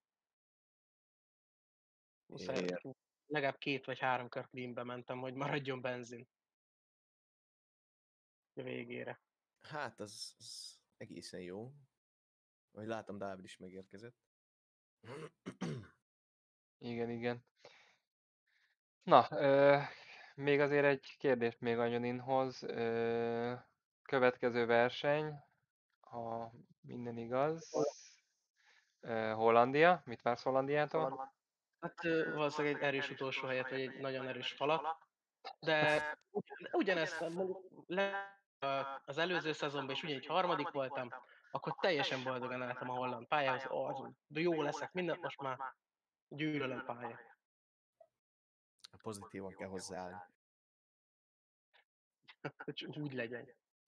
Muszáj, Igen. legalább két vagy három kör cleanbe mentem, hogy maradjon benzin. A végére. Hát, az, az egészen jó. Ahogy látom, Dávid is megérkezett. Igen, igen. Na, ö, még azért egy kérdést még a Nyoninhoz. Ö, következő verseny, ha minden igaz. Ö, Hollandia, mit vársz Hollandiától? Hát ö, valószínűleg egy erős utolsó helyet, vagy egy nagyon erős falat, de ugyan- ugyanezt mondjuk le az előző szezonban is ugyanígy harmadik voltam, akkor teljesen boldogan álltam a holland pályához, ó, az, de jó leszek, mindent most már gyűlöl a pálya. Pozitívan kell hozzáállni. Hogy úgy legyen.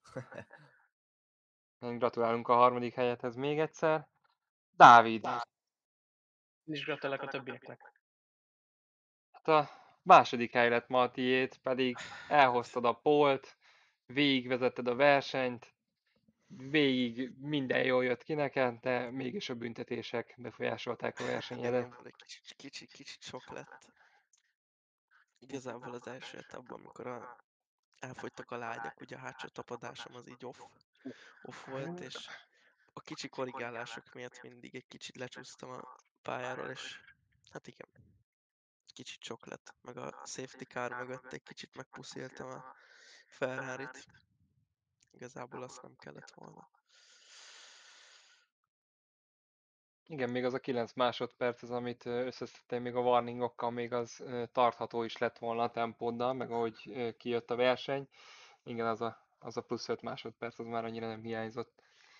Gratulálunk a harmadik helyethez még egyszer. Dávid, Én is gratulálok a többieknek. hát a második hely lett ma a tiéd, pedig elhoztad a polt, végigvezetted a versenyt, végig minden jól jött ki neked, de mégis a büntetések befolyásolták a versenyedet. Igazából egy kicsit, kicsit, kicsit sok lett. Igazából az első etapban, amikor a, elfogytak a lágyak, ugye a hátsó tapadásom az így off, off volt, és a kicsi korrigálások miatt mindig egy kicsit lecsúsztam a pályáról, és hát igen, kicsit sok lett. Meg a safety car mögött egy kicsit megpusziltam a Ferrarit. Igazából azt nem kellett volna. Igen, még az a kilenc másodperc, az, amit ö, összeszedtél még a warningokkal, még az ö, tartható is lett volna a tempóddal, meg ahogy ö, kijött a verseny. Igen, az a, az a plusz öt másodperc, az már annyira nem hiányzott.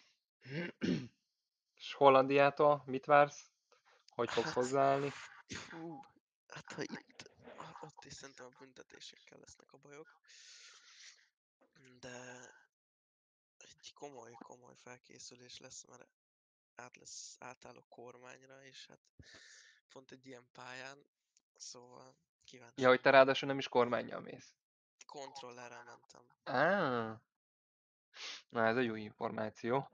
És Hollandiától mit vársz? Hogy fogsz Hát, hozzáállni? fú, hát ha itt, ott is szerintem a büntetésekkel lesznek a bajok. De egy komoly, komoly felkészülés lesz, mert át lesz, átállok kormányra, és hát pont egy ilyen pályán, szóval kíváncsi. Ja, hogy te ráadásul nem is kormánnyal mész. Kontrollerrel mentem. Ah, na ez egy új információ.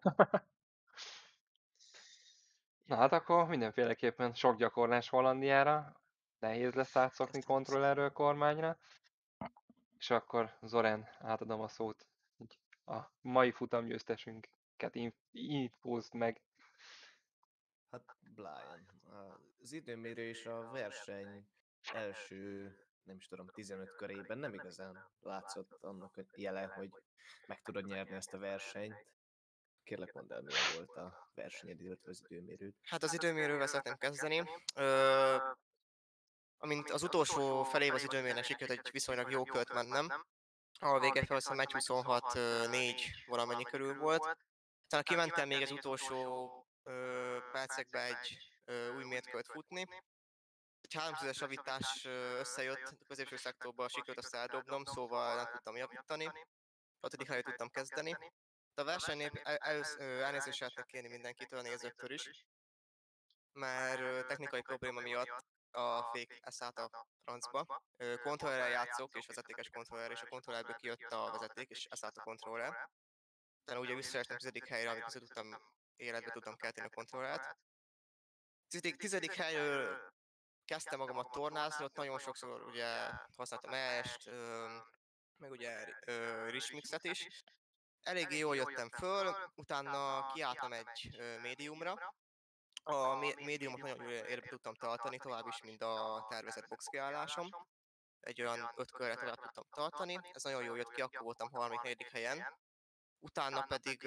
Na hát akkor mindenféleképpen sok gyakorlás Hollandiára. Nehéz lesz átszokni Köszönöm kontrollerről kormányra. És akkor Zoren, átadom a szót. Így a mai futamgyőztesünket inf- infózd meg. Hát Blyen. Az időmérő és a verseny első, nem is tudom, tizenöt körében nem igazán látszott annak a jele, hogy meg tudod nyerni ezt a versenyt. Kérlek, mondd el, milyen volt a versenyed, illetve az időmérőd. Hát az időmérővel szeretném kezdeni. Ö, amint az utolsó felév az időmérőnek sikerült egy viszonylag jó kört mennem, ahol vége fel azt hiszem egy huszonhat négy valamennyi körül volt. Aztán kimentem még az utolsó ö, percekbe egy ö, új mértkört futni. Egy háromszázas javítás ö, összejött, a középső szektorban sikerült azt eldobnom, szóval nem tudtam javítani. Hatodik helyet tudtam kezdeni. De a versenynél el, el, elnézést szeretnék kérni mindenkitől, a nézőktől is, mert ö, technikai probléma miatt a fék elszállt a francba. Kontrollerrel játszok, és vezetékes kontroller, és a kontrollerből kijött a vezeték, és elszállt a kontroller. Utána ugye visszaestem tizedik helyre, amikor vissza tudtam életbe tudtam kelteni a kontrollert. Tizedik, tizedik helyről kezdtem magamat tornázni, ott nagyon sokszor ugye használtam est, meg ugye Richmixet is. Eléggé jól jöttem föl, utána kiálltam egy médiumra. A médiumot nagyon jól érbe tudtam tartani, tovább is, mint a tervezett boxkiállásom. Egy olyan öt körre tovább tudtam tartani, ez nagyon jól jött ki, akkor voltam harmadik negyedik helyen. Utána pedig,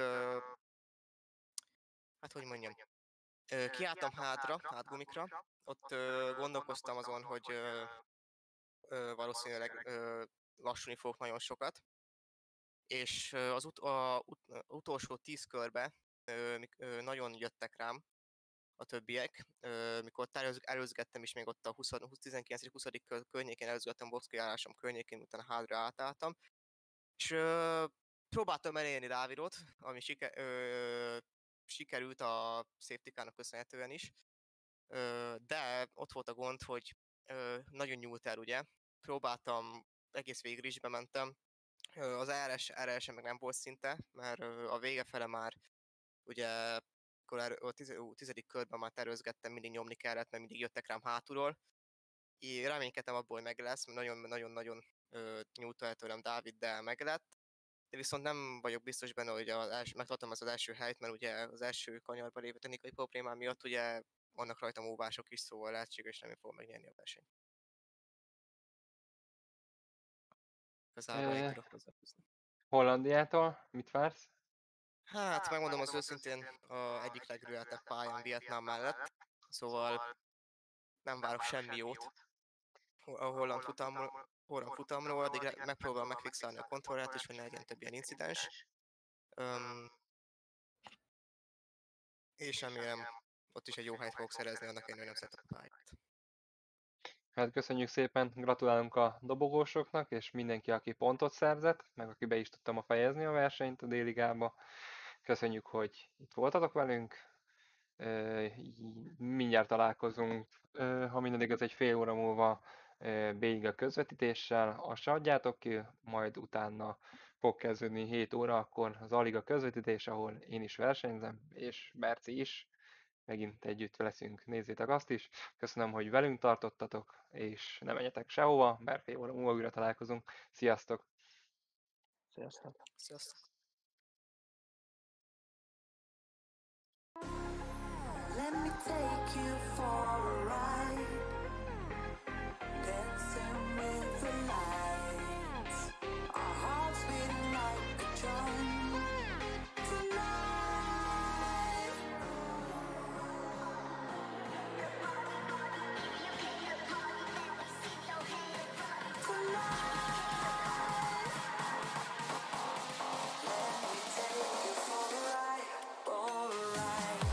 hát hogy mondjam, kiálltam hátra, hátgumikra. Ott gondolkoztam azon, hogy valószínűleg lassulni fogok nagyon sokat. És az ut- a, ut- utolsó tíz körbe nagyon jöttek rám a többiek, mikor előzgettem is még ott a húsz, tizenkilenc huszadik kör környékén, előzgettem boxkiállásom környékén, utána hátra átálltam. És ö, próbáltam elérni Dávidot, ami siker, ö, sikerült a safety car-nak köszönhetően is. Ö, de ott volt a gond, hogy ö, nagyon nyúlt el, ugye. Próbáltam, egész végig is bementem. Ö, az er es, er es meg nem volt szinte, mert ö, a vége fele már ugye akkor er- a tiz- ú, tizedik körben már tervezgettem, mindig nyomni kellett, mert mindig jöttek rám hátulról. Én reménykedtem abból, hogy meg lesz, mert nagyon-nagyon-nagyon nyújtó el tőlem Dávid, de meg lett. De viszont nem vagyok biztos benne, hogy az els, megtartom az, az első helyt, mert ugye az első kanyarba lévő technikai problémám miatt ugye vannak rajtam óvások is, szóval lehetséges, nem én fogom megnyerni a versenyt. Igazából én Ö, tudok hozzáfűzni. Hollandiától mit vársz? Hát megmondom az őszintén, a egyik legrüheltebb pályán Vietnám mellett, szóval nem várok semmi jót a holland futamról, holland futamról, addig re- megpróbálom megfixálni a kontrollert is, hogy ne legyen több ilyen incidens. Öm, és remélem ott is egy jó helyt fogok szerezni, annak ellenére nem szeretem a pályát. Hát köszönjük szépen, gratulálunk a dobogósoknak, és mindenki, aki pontot szerzett, meg aki be is tudta ma fejezni a versenyt a D-ligába. Köszönjük, hogy itt voltatok velünk. Ö, í- Mindjárt találkozunk, ö, ha minden igaz, egy fél óra múlva ö, végig a közvetítéssel. Azt se adjátok ki, majd utána fog kezdődni hét óra, akkor az Aliga közvetítés, ahol én is versenyzem, és Berci is. Megint együtt leszünk, nézzétek azt is. Köszönöm, hogy velünk tartottatok, és ne menjetek sehova, mert fél óra múlva újra találkozunk. Sziasztok! Sziasztok! Sziasztok! Let me take you for a ride, dancing with the lights. Our hearts beating like a drum tonight. Tonight. Let me take you for a ride, for a ride.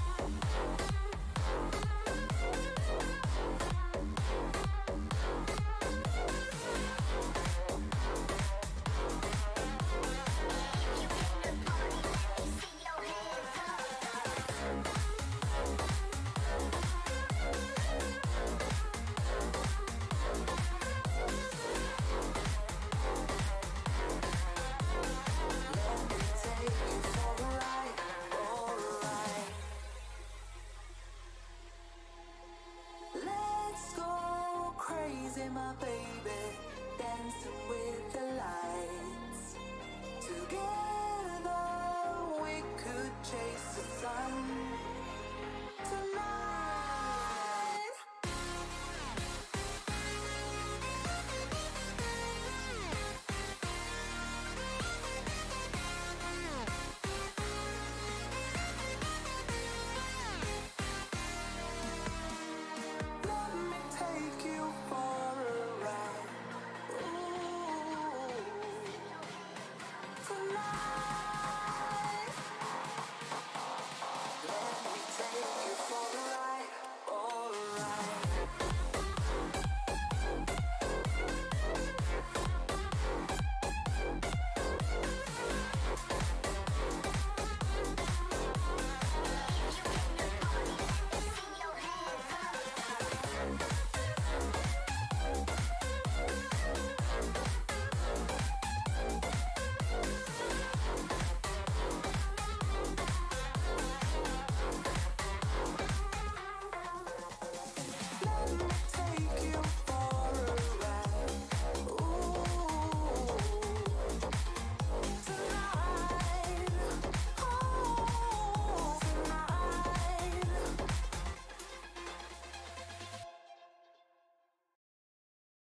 Let's go crazy, my baby, dancing with the lights. Together we could chase the sun tonight.